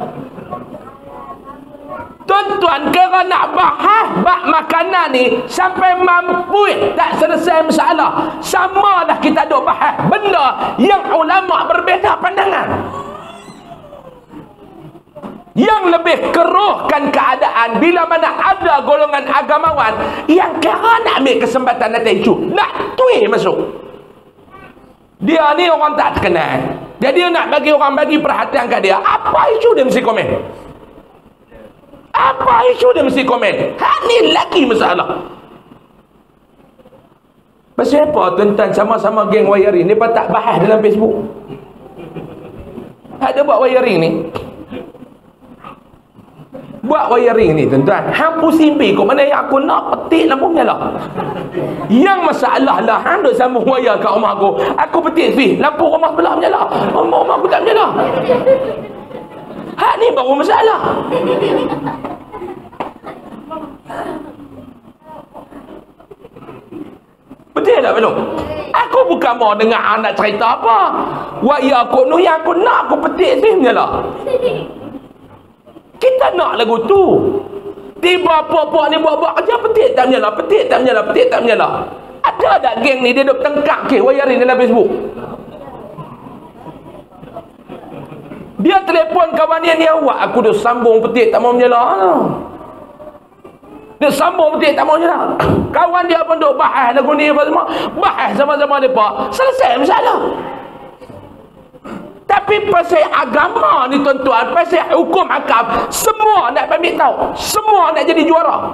Tuan-tuan, kira nak bahas bab makanan ni sampai mampu tak selesai masalah. Sama dah kita duk bahas benda yang ulama berbeza pandangan. Yang lebih keruhkan keadaan bila mana ada golongan agamawan yang kira nak ambil kesempatan atas isu, nak tuih masuk. Dia ni orang tak kenal, jadi nak bagi orang bagi perhatian kat dia. Apa isu dia mesti komen? Apa isu dia mesti komen? Hak ni lagi masalah. Pasal apa tuan-tuan sama-sama geng wiring ni tak bahas dalam Facebook? Ada buat wiring ni. Buat wiring ni tuan-tuan, hang pusing pi kok mana yang aku nak petik lampu menyala. Yang masalah lah hang duk sambung wayar kat rumah aku. Aku petik pi lampu rumah sebelah menyala. Rumah rumah aku tak menyala. Hak ni baru masalah. Betul tak belum? Aku bukan mau dengar anak cerita apa. Wayar aku nu yang aku nak aku petik pi menyala. Kita nak lagu tu. Tiba pok-pok ni buat-buat kerja petik tak menyala, petik tak menyala, petik tak menyala. Ada tak geng ni dia duk tengkak ke wiring dalam Facebook? Dia telefon kawan dia ni, awak aku dah sambung petik tak mau menyala. Dia sambung betul tak mau nyerah. Kawan dia pun duk bahas lagu ni apa semua. Bahas sama-sama depa. Selesai masalah. Tapi pasal agama ni tuan-tuan, pasal hukum akam, semua nak ambil tahu. Semua nak jadi juara.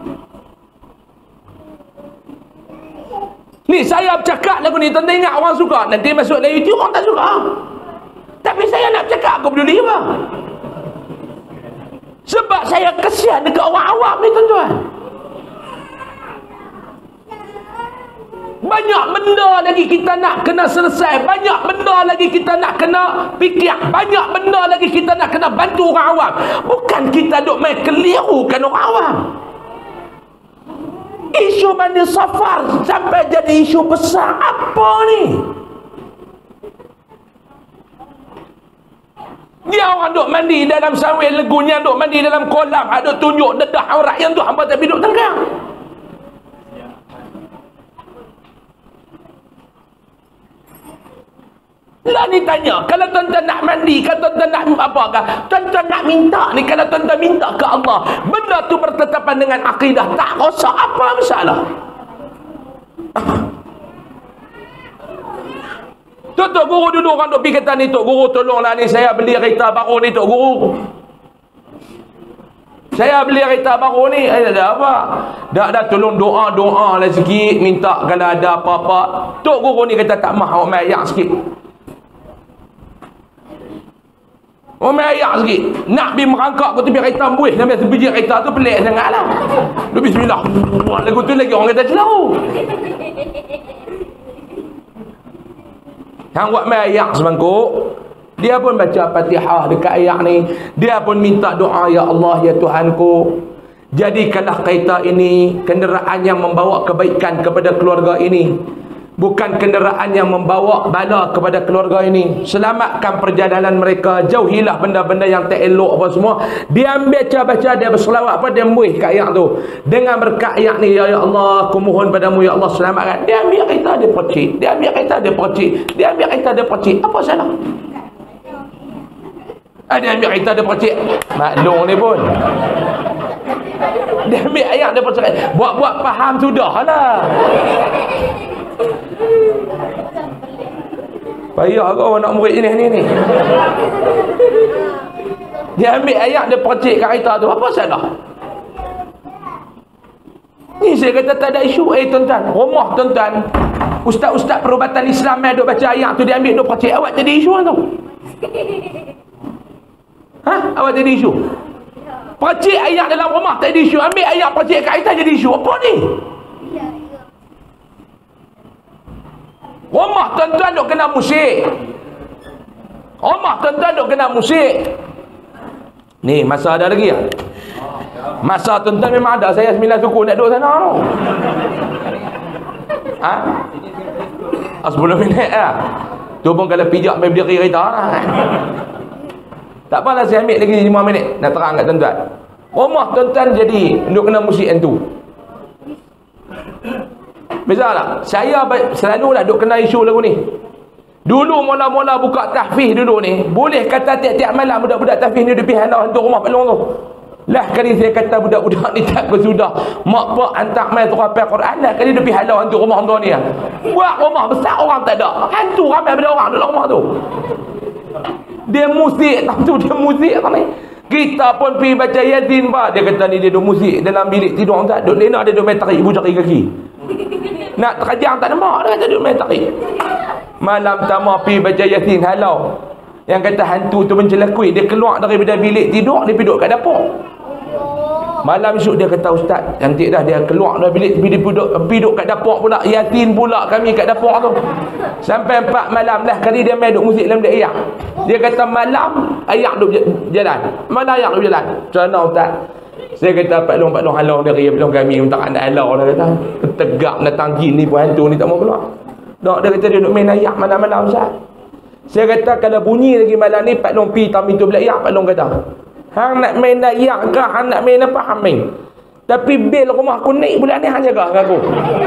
Ni saya bercakap lagu ni, tuan-tuan ingat orang suka. Nanti masuk dalam YouTube orang tak suka. Tapi saya nak bercakap, aku peduli apa? Sebab saya kesian dekat orang awam ni tuan-tuan. Banyak benda lagi kita nak kena selesai. Banyak benda lagi kita nak kena fikir. Banyak benda lagi kita nak kena bantu orang awam. Bukan kita duk main kelirukan orang awam. Isu Bani Safar sampai jadi isu besar. Apa ni? Dia orang duk mandi dalam sawit legunya, duk mandi dalam kolam, ada tunjuk dedah aurat yang tu hamba tak duduk tenggang. Lah ni tanya, kalau tuan-tuan nak mandi, kalau tuan-tuan nak apa kan, tuan-tuan nak minta ni, kalau tuan-tuan minta ke Allah, benda tu bertetapan dengan akidah, tak rosak, apa masalah? Tok tok guru duduk orang duk pergi kata ni, tok guru tolonglah ni saya beli kereta baru ni tok guru. Saya beli kereta baru ni, eh, ada apa? Dak dah tolong doa-doa lah sikit, minta kalau ada apa-apa. Tok guru ni kata tak mah, awak mai ayak sikit. Awak mai ayak sikit. Nak pergi merangkak ke tepi kereta buih, sampai sebiji kereta tu pelik sangatlah. Lu bismillah. Lagu tu lagi orang kata celau. Hang buat mai ayak semangkuk, dia pun baca Fatihah dekat ayak ni. Dia pun minta doa, ya Allah ya Tuhanku, jadikanlah kereta ini kenderaan yang membawa kebaikan kepada keluarga ini, bukan kenderaan yang membawa bala kepada keluarga ini. Selamatkan perjalanan mereka, jauhilah benda-benda yang tak elok apa semua. Dia baca-baca, dia berselawat apa, dia muih kat ayat tu. Dengan berkat ayat ni, ya, ya Allah, aku mohon padamu ya Allah selamatkan. Dia ambil kereta, dia percik. Dia ambil kereta, dia percik. Dia ambil kereta, dia percik. Apa salah? Ah, dia ambil kereta, dia percik. Maklum ni pun. Dia ambil ayat, dia percik. Buat-buat faham sudah lah. Payah kau nak murid jenis ni ni. Dia ambil ayat, dia percik kat kereta tu. Apa salah? Ni saya kata tak ada isu. Eh tuan-tuan, rumah tuan-tuan, ustaz-ustaz perubatan Islam yang duk baca ayat tu, dia ambil duk percik. Awak jadi isu kan tu? Ha? Awak jadi isu? Percik ayat dalam rumah tak ada isu. Ambil ayat percik kat kereta jadi isu. Apa ni? Rumah tuan-tuan duk kena musik. Rumah tuan-tuan duk kena musik. Ni masa ada lagi ya? Masa tuan-tuan memang ada. Saya sembilan suku nak duduk sana tu. Ha? Ah, sepuluh minit lah. Tu pun kalau pijak main berdiri kereta lah. Tak apalah, saya ambil lagi lima minit nak terang kat tuan-tuan. Rumah tuan-tuan jadi duk kena musik yang tu. Betul tak? Saya selalu nak duk kena isu lagu ni. Dulu mula-mula buka tahfiz dulu ni, boleh kata tiap-tiap malam budak-budak tahfiz ni dia pergi halau hantu rumah pelong tu. Lah kali saya kata budak-budak ni tak bersudah. Mak pak hantar mai tu hafal Quran, lah kali dia pergi halau hantu rumah tu ni. Buat rumah besar orang tak ada. Hantu ramai pada orang dalam rumah tu. Dia musik, tu dia musik tak ni. Kita pun pergi baca Yasin pak. Dia kata ni dia duk musik dalam bilik tidur tak. Duk lena dia duk main tarik ibu cari kaki. Nak terkajang tak nampak, dia kata duk main tarik. Malam pertama pergi baca Yasin halau. Yang kata hantu tu mencelakui, dia keluar daripada bilik tidur, dia pergi duduk kat dapur. Malam esok dia kata, ustaz, cantik dah, dia keluar dari bilik, pergi duduk, pergi duduk kat dapur pula. Yasin pula kami kat dapur tu. Sampai empat malam lah, kali dia main duduk musik dalam dia ayak. Dia kata malam ayak duduk jalan. Malam ayak duduk jalan. Macam mana ustaz? Saya kata Pak Long, Pak Long halau dia, Pak Long kami minta anak halau dia kata. Tegak datang jin ni pun hantu ni tak mau keluar. Dok dia kata dia duduk main ayak malam-malam ustaz. Saya kata kalau bunyi lagi malam ni Pak Long pi tam itu beli ayak. Pak Long kata, hang nak main ayak ke hang nak main apa hang main. Tapi bil rumah aku naik bulan ni hang jaga aku.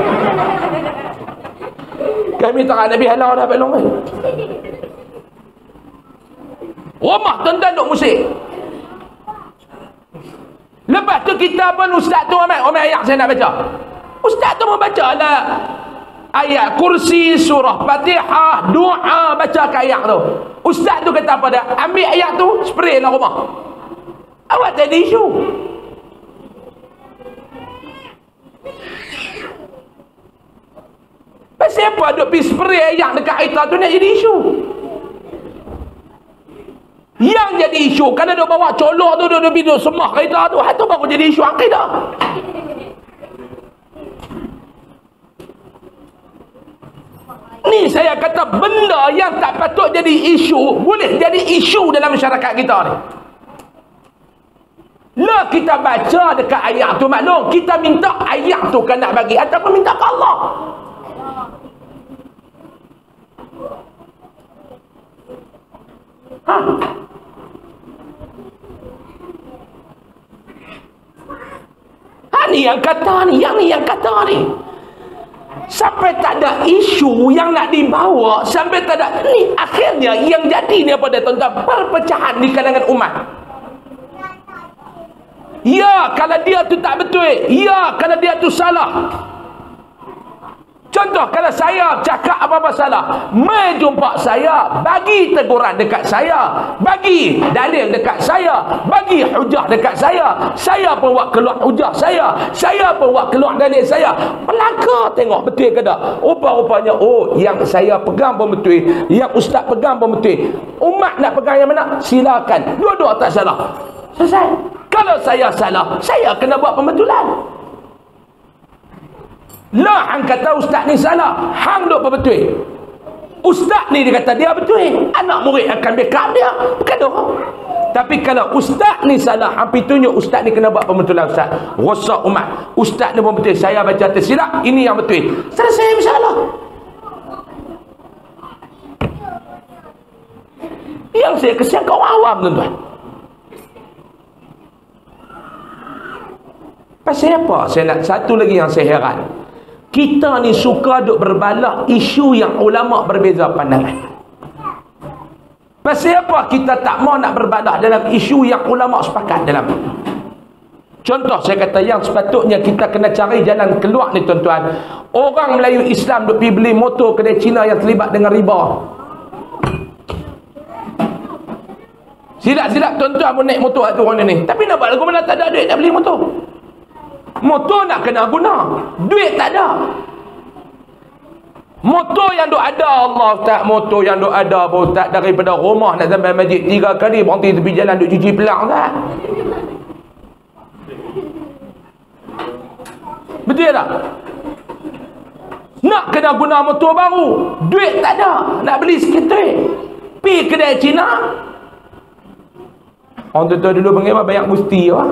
Kami tak ada Nabi halau dah Pak Long ni. Rumah tuan-tuan duk musik. Lepas tu kita pun ustaz tu ambil ambil ayat saya nak baca. Ustaz tu membaca lah ayat kursi, surah Fatihah, doa, baca ke ayat tu. Ustaz tu kata apa dah? Ambil ayat tu, spray lah rumah. Awak tak ada isu. Pasal apa duk pergi spray ayat dekat kereta tu nak jadi isu? Yang jadi isu, kalau duk bawa colok tu, duk pergi duk semah kereta tu, itu baru jadi isu akidah. Ni saya kata benda yang tak patut jadi isu boleh jadi isu dalam masyarakat kita ni. Lah kita baca dekat ayat tu maklum, kita minta ayat tu kan nak bagi ataupun minta ke Allah. Ha. Ha ni yang kata ni, yang ni yang kata ni. Sampai tak ada isu yang nak dibawa, sampai tak ada ni, akhirnya yang jadi ni apa dia tuan-tuan? Perpecahan di kalangan umat. Ya kalau dia tu tak betul, ya kalau dia tu salah. Contoh, kalau saya cakap apa-apa salah, mai jumpa saya, bagi teguran dekat saya, bagi dalil dekat saya, bagi hujah dekat saya, saya pun buat keluar hujah saya, saya pun buat keluar dalil saya. Pelaka tengok betul ke tak? Rupa-rupanya, oh yang saya pegang pun betul, yang ustaz pegang pun betul. Umat nak pegang yang mana? Silakan. Dua-dua tak salah. Selesai. Kalau saya salah, saya kena buat pembetulan. Lah hang kata ustaz ni salah, hang duk apa betul? Ustaz ni dia kata dia betul, anak murid akan backup dia, bukan orang. Tapi kalau ustaz ni salah, hampir tunjuk ustaz ni kena buat pembetulan ustaz. Rosak umat. Ustaz ni pun betul, saya baca tersilap, ini yang betul. Selesai masalah. Yang saya kesian kau awam tuan-tuan. Pasal apa? Saya nak satu lagi yang saya heran. Kita ni suka duk berbalah isu yang ulama berbeza pandangan. Pasal apa kita tak mau nak berbalah dalam isu yang ulama sepakat dalam? Contoh saya kata yang sepatutnya kita kena cari jalan keluar ni tuan-tuan. Orang Melayu Islam duk pergi beli motor kedai Cina yang terlibat dengan riba. Silap-silap tuan-tuan pun naik motor tu orang ni. Tapi nak buat lagu mana tak ada duit nak beli motor. Motor nak kena guna, duit tak ada. Motor yang duk ada, Allah tak, motor yang duk ada pun tak, daripada rumah nak sampai masjid tiga kali berhenti tepi jalan duk cuci pelang tak. Betul tak? Nak kena guna motor baru, duit tak ada, nak beli sikit duit. Pergi kedai Cina, orang tua-tua dulu panggil apa, bayar musti apa?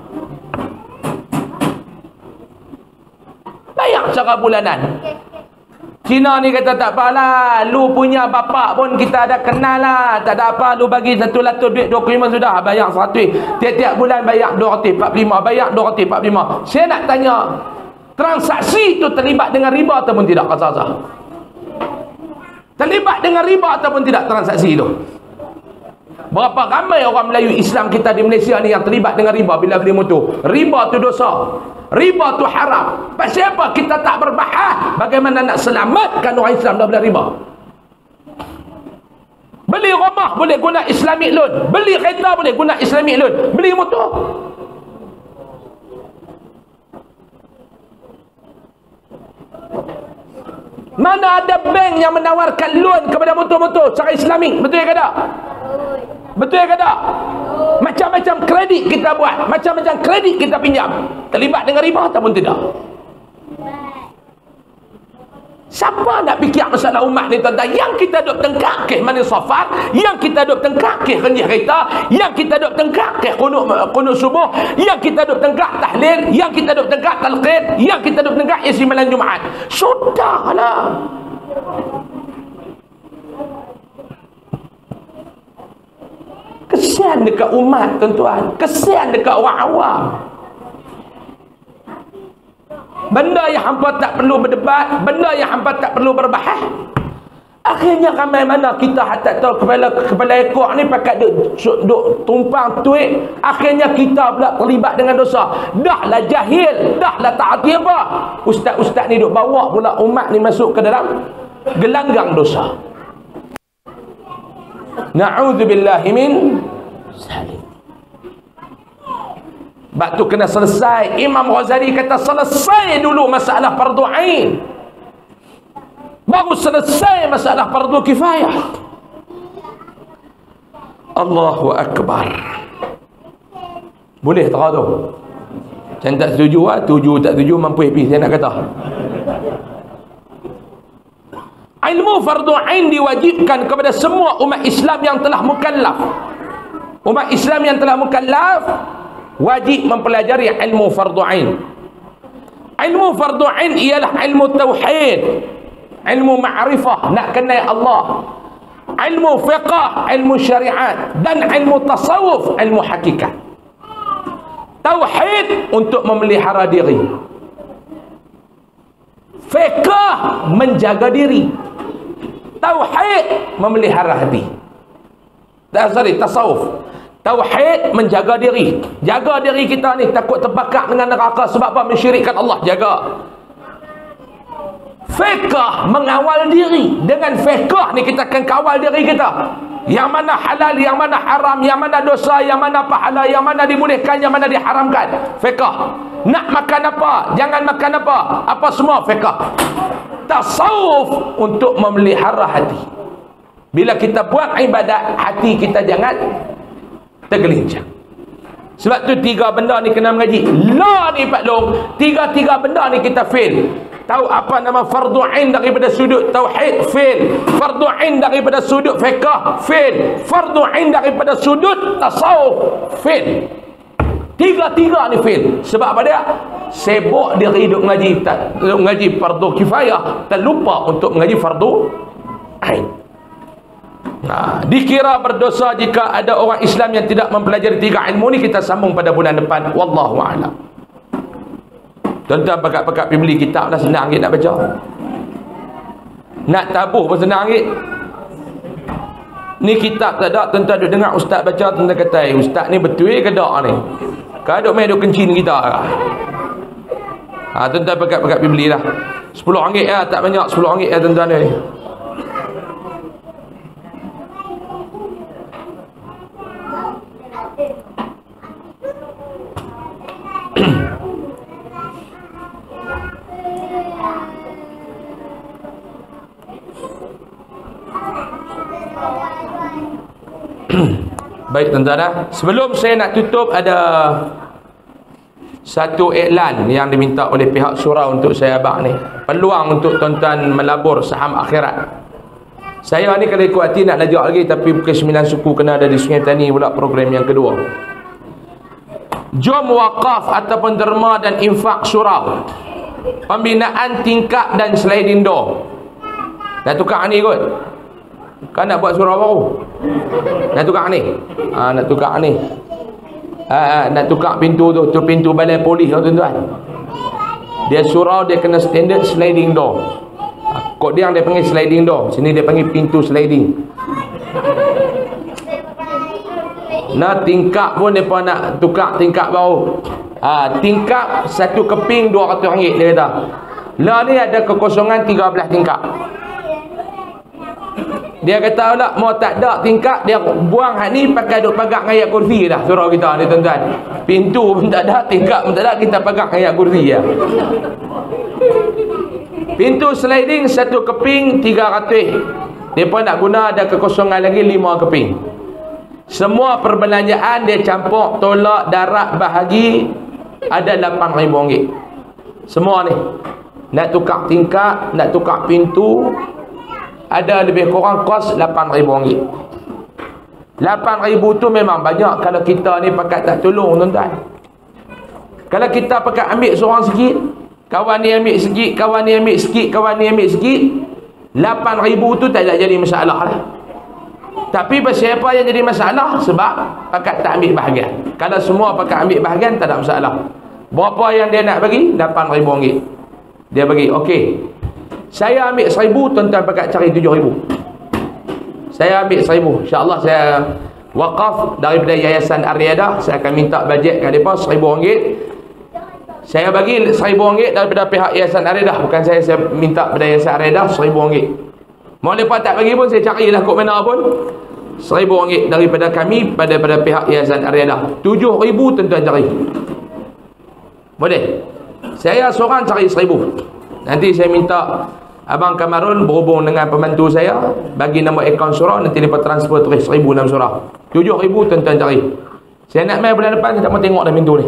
Bayar secara bulanan. Cina ni kata tak apalah, lu punya bapak pun kita ada kenal lah, tak ada apa, lu bagi satu latus duit dua puluh lima sudah, bayar seratus. Tiap-tiap bulan bayar dua ratus empat puluh lima, bayar dua ratus empat puluh lima. Saya nak tanya, transaksi tu terlibat dengan riba ataupun tidak? Kata-kata terlibat dengan riba ataupun tidak transaksi itu? Berapa ramai orang Melayu Islam kita di Malaysia ni yang terlibat dengan riba bila beli motor? Riba tu dosa, riba tu haram. Pasal apa kita tak berbahas bagaimana nak selamatkan orang Islam daripada riba? Beli rumah boleh guna Islamic loan, beli kereta boleh guna Islamic loan, beli motor. Mana ada bank yang menawarkan loan kepada motor-motor secara Islamik? Betul ke tak? Betul ke tak? Macam-macam kredit kita buat, macam-macam kredit kita pinjam, terlibat dengan riba ataupun tidak? Siapa nak fikir masalah umat ni tuan-tuan? Yang kita duk tengkak ke mana safar, yang kita duk tengkak ke renyah kereta, yang kita duk tengkak ke kunut kunut subuh, yang kita duk tengkak tahlil, yang kita duk tengkak talqin, yang kita duk tengkak isi malam Jumaat. Sudahlah. Kesian dekat umat tuan-tuan, kesian dekat orang awam. Benda yang hampa tak perlu berdebat, benda yang hampa tak perlu berbahas, Akhirnya ramai mana kita tak tahu kepala kepala ekor ni pakat duk, duk tumpang tuik. Akhirnya kita pula terlibat dengan dosa. Dah lah jahil, dah lah tak hati apa. Ustaz-ustaz ni duk bawa pula umat ni masuk ke dalam gelanggang dosa. Na'udzubillahi min zalik. Sebab tu kena selesai. Imam Ghazali kata selesai dulu masalah fardu ain, baru selesai masalah fardu kifayah. Allahu Akbar. Boleh tak tu? Saya tak setuju lah. Tuju tak setuju mampu habis saya nak kata. Ilmu fardu ain diwajibkan kepada semua umat Islam yang telah mukallaf. Umat Islam yang telah mukallaf wajib mempelajari ilmu fardu ain. Ilmu fardu ain ialah ilmu tauhid, ilmu ma'rifah, nak kenal Allah, ilmu fiqh, ilmu syariat, dan ilmu tasawuf, ilmu hakikat. Tauhid untuk memelihara diri, fiqh menjaga diri, tauhid memelihara hati. Tak sorry, tasawuf. Tauhid menjaga diri, jaga diri kita ni takut terbakar dengan neraka sebab apa? Mensyirikkan Allah, jaga. Fiqh mengawal diri. Dengan fiqh ni kita akan kawal diri kita. Yang mana halal, yang mana haram, yang mana dosa, yang mana pahala, yang mana dibolehkan, yang mana diharamkan. Fiqh. Nak makan apa, jangan makan apa, apa semua fiqh. Tasawuf untuk memelihara hati. Bila kita buat ibadat, hati kita jangan tergelincang. Sebab tu tiga benda ni kena mengaji. La ni Pak Long, tiga-tiga benda ni kita fail. Tahu apa nama fardu ain daripada sudut tauhid, fail. Fardu ain daripada sudut fiqh, fail. Fardu ain daripada sudut tasawuf, fail. Tiga-tiga ni fail. Sebab apa dia? Sibuk diri duk mengaji, tak duk mengaji fardu kifayah, terlupa untuk mengaji fardu ain. Nah, dikira berdosa jika ada orang Islam yang tidak mempelajari tiga ilmu ni. Kita sambung pada bulan depan. Wallahu a'lam. Tuan-tuan pakat-pakat pergi beli kitab lah, senang sikit nak baca. Nak tabuh pun senang sikit. Ni kitab tak ada, tuan-tuan duk dengar ustaz baca, tuan-tuan kata, eh, ustaz ni betul ke tak ni? Kalau duk main duk kencing kita lah. Ha, tuan-tuan pakat-pakat pergi beli lah. sepuluh ringgit lah, tak banyak, sepuluh ringgit lah tuan-tuan ni. Baik tuan-tuan, sebelum saya nak tutup, ada satu iklan yang diminta oleh pihak surau untuk saya abang ni. Peluang untuk tuan-tuan melabur saham akhirat. Saya ni kalau ikut hati nak lajak lagi, tapi pukul sembilan suku kena ada di Sungai Tani pula program yang kedua. Jom wakaf ataupun derma dan infak surau, pembinaan tingkap dan sliding door. Dah tukar ni kot. Kan nak buat surau baru, nak tukar ni, ha, nak tukar ni, ha, ha, nak tukar pintu tu, tu pintu balai polis tu tuan-tuan. Dia surau, dia kena standard sliding door. ha, Kod dia dia panggil sliding door, sini dia panggil pintu sliding. Nah, tingkap pun mereka nak tukar tingkap baru. ha, Tingkap satu keping dua ratus ringgit dia kata. Lah ni ada kekosongan tiga belas tingkap. Dia kata pula mau tak ada tingkap, dia buang hak ni pakai duk pagak dengan ayat kursi dah surau kita ni tuan-tuan. Pintu pun tak ada, tingkap pun tak ada, kita pagak dengan ayat kursi ya. Pintu sliding satu keping tiga ratus. Depa nak guna ada kekosongan lagi lima keping. Semua perbelanjaan dia campur tolak darat bahagi ada lapan ribu ringgit. Semua ni. Nak tukar tingkap, nak tukar pintu, ada lebih kurang kos lapan ribu ringgit. lapan ribu tu memang banyak kalau kita ni pakat tak tolong tuan-tuan. Kalau kita pakat ambil seorang sikit, kawan ni ambil sikit, kawan ni ambil sikit, kawan ni ambil sikit, lapan ribu tu tak jadi masalah lah. Tapi pasal apa yang jadi masalah? Sebab pakat tak ambil bahagian. Kalau semua pakat ambil bahagian, tak ada masalah. Berapa yang dia nak bagi? lapan ribu ringgit. Dia bagi, okey, saya ambil seribu, tuan-tuan pakat cari tujuh ribu. Saya ambil seribu. InsyaAllah saya wakaf daripada Yayasan Ar-Riyadah. Saya akan minta bajet kat mereka seribu ringgit. Saya bagi seribu ringgit daripada pihak Yayasan Ar-Riyadah. Bukan saya, saya minta pada Yayasan Ar-Riyadah seribu ringgit. Mau mereka tak bagi pun saya carilah kok mana pun. Seribu ringgit daripada kami pada pada pihak Yayasan Ar-Riyadah. Tujuh ribu tuan-tuan cari. Boleh? Saya seorang cari seribu. Nanti saya minta Abang Kamarul berhubung dengan pembantu saya, bagi nombor akaun surah, nanti mereka transfer tulis seribu dalam surah. Tujuh ribu tuan-tuan cari. Saya nak main bulan depan, saya tak mau tengok dah pintu ni.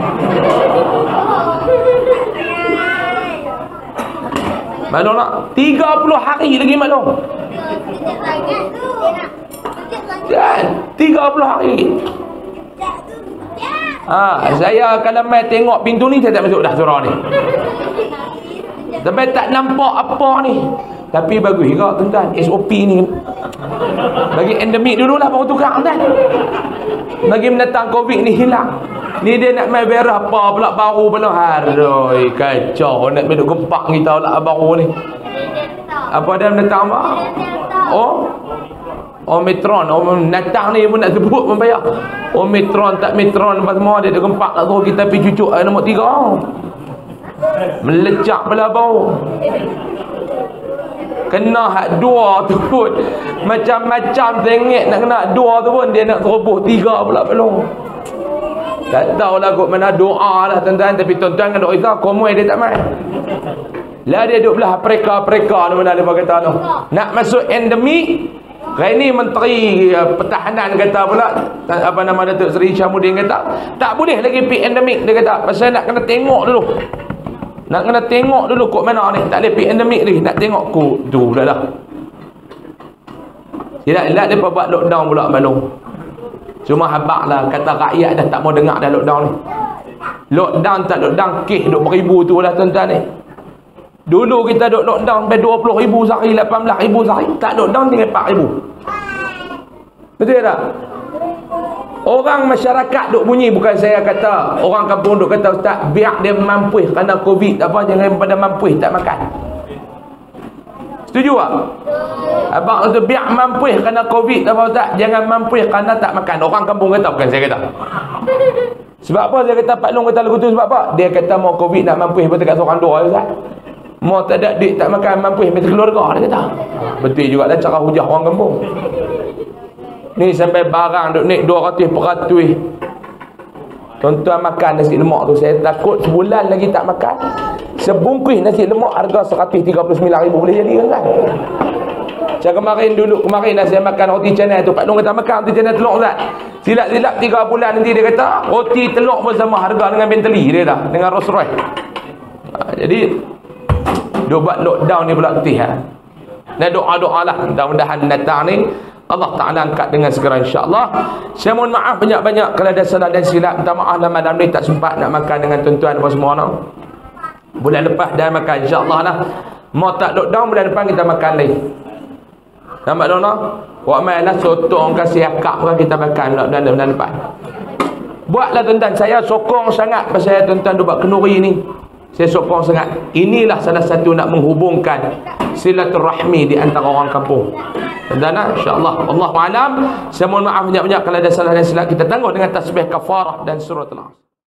Maklum nak? tiga puluh hari lagi maklum. Kan? tiga puluh hari. Ha, saya kalau main tengok pintu ni, saya tak masuk dah surah ni. Sampai tak nampak apa ni. Tapi bagus juga tuan-tuan, S O P ni. Bagi endemik dululah baru tukar tuan. Bagi mendatang Covid ni hilang. Ni dia nak main berah apa pula baru pula. Haroi kacau nak duduk gempak kita pula baru ni. Apa dia mendatang apa? Oh. Omicron, Omicron ni pun nak sebut pun payah. Omicron tak Omicron apa semua dia duduk gempak nak suruh kita pergi cucuk ayat nombor tiga. Melecak pula bau. Kena hak dua tu pun macam-macam tengok nak kena dua tu pun dia nak teroboh tiga pula belum. Tak tahulah kot mana doa lah tuan-tuan. Tapi tuan-tuan kan doa Isa komoi dia tak main. Lah dia duduk belah Afrika-Afrika ni mana dia kata tu. Nak masuk endemik. Hari ni Menteri Pertahanan kata pula, apa nama Datuk Seri Syamuddin kata, tak boleh lagi pergi endemik. Dia kata pasal nak kena tengok dulu. Nak kena tengok dulu kok mana ni. Tak boleh pergi endemik ni. Nak tengok kok tu dah dah. Tidak-tidak dia buat lockdown pula balong. Cuma habak lah kata rakyat dah tak mau dengar dah lockdown ni. Lockdown tak lockdown, kes duk beribu tu lah tuan-tuan ni. Dulu kita duk lockdown sampai dua puluh ribu sehari, lapan belas ribu sehari. Tak lockdown tinggal empat ribu. Betul tak? Orang masyarakat duk bunyi, bukan saya kata. Orang kampung duk kata, Ustaz, biar dia mampu kerana Covid apa, jangan pada mampu tak makan. Setuju tak? Abang kata biar mampu kerana Covid apa Ustaz, jangan mampu kerana tak makan. Orang kampung kata, bukan saya kata. Sebab apa saya kata Pak Long kata lagu tu, sebab apa? Dia kata mau Covid nak mampu betul kat seorang dua Ustaz. Mau tak ada duit tak makan mampu betul keluarga dia kata. Betul juga lah cara hujah orang kampung. Ni sampai barang duk naik dua ratus peratus. Tuan-tuan makan nasi lemak tu, saya takut sebulan lagi tak makan. Sebungkus nasi lemak harga seratus tiga puluh sembilan ribu boleh jadi kan? Macam kemarin dulu, kemarin dah saya makan roti canai tu. Pak Long kata makan roti canai telur Ustaz. Silap-silap tiga bulan nanti dia kata roti telur pun sama harga dengan Bentley dia dah, dengan Rolls Royce. Ha, jadi dia buat lockdown ni pula ketih ha. Dan doa-doa lah mudah-mudahan datang ni Allah Ta'ala angkat dengan segera insya-Allah. Saya mohon maaf banyak-banyak kalau ada salah dan silap. Minta maaf lah malam ni tak sempat nak makan dengan tuan-tuan apa semua no. Bulan lepas dah makan insya-Allah lah. Mau tak lockdown bulan depan kita makan lagi. Nampak tak no? Buat main lah sotong kasih akak kan kita makan bulan, bulan depan. Buatlah tuan-tuan, saya sokong sangat pasal tuan-tuan duk buat kenuri ni. Saya sokong sangat. Inilah salah satu nak menghubungkan silaturahmi di antara orang kampung. Dan insya-Allah Allahu a'lam. Saya mohon maaf banyak-banyak kalau ada salah dan silap. Kita tangguh dengan tasbih kafarah dan surah Al-Asr.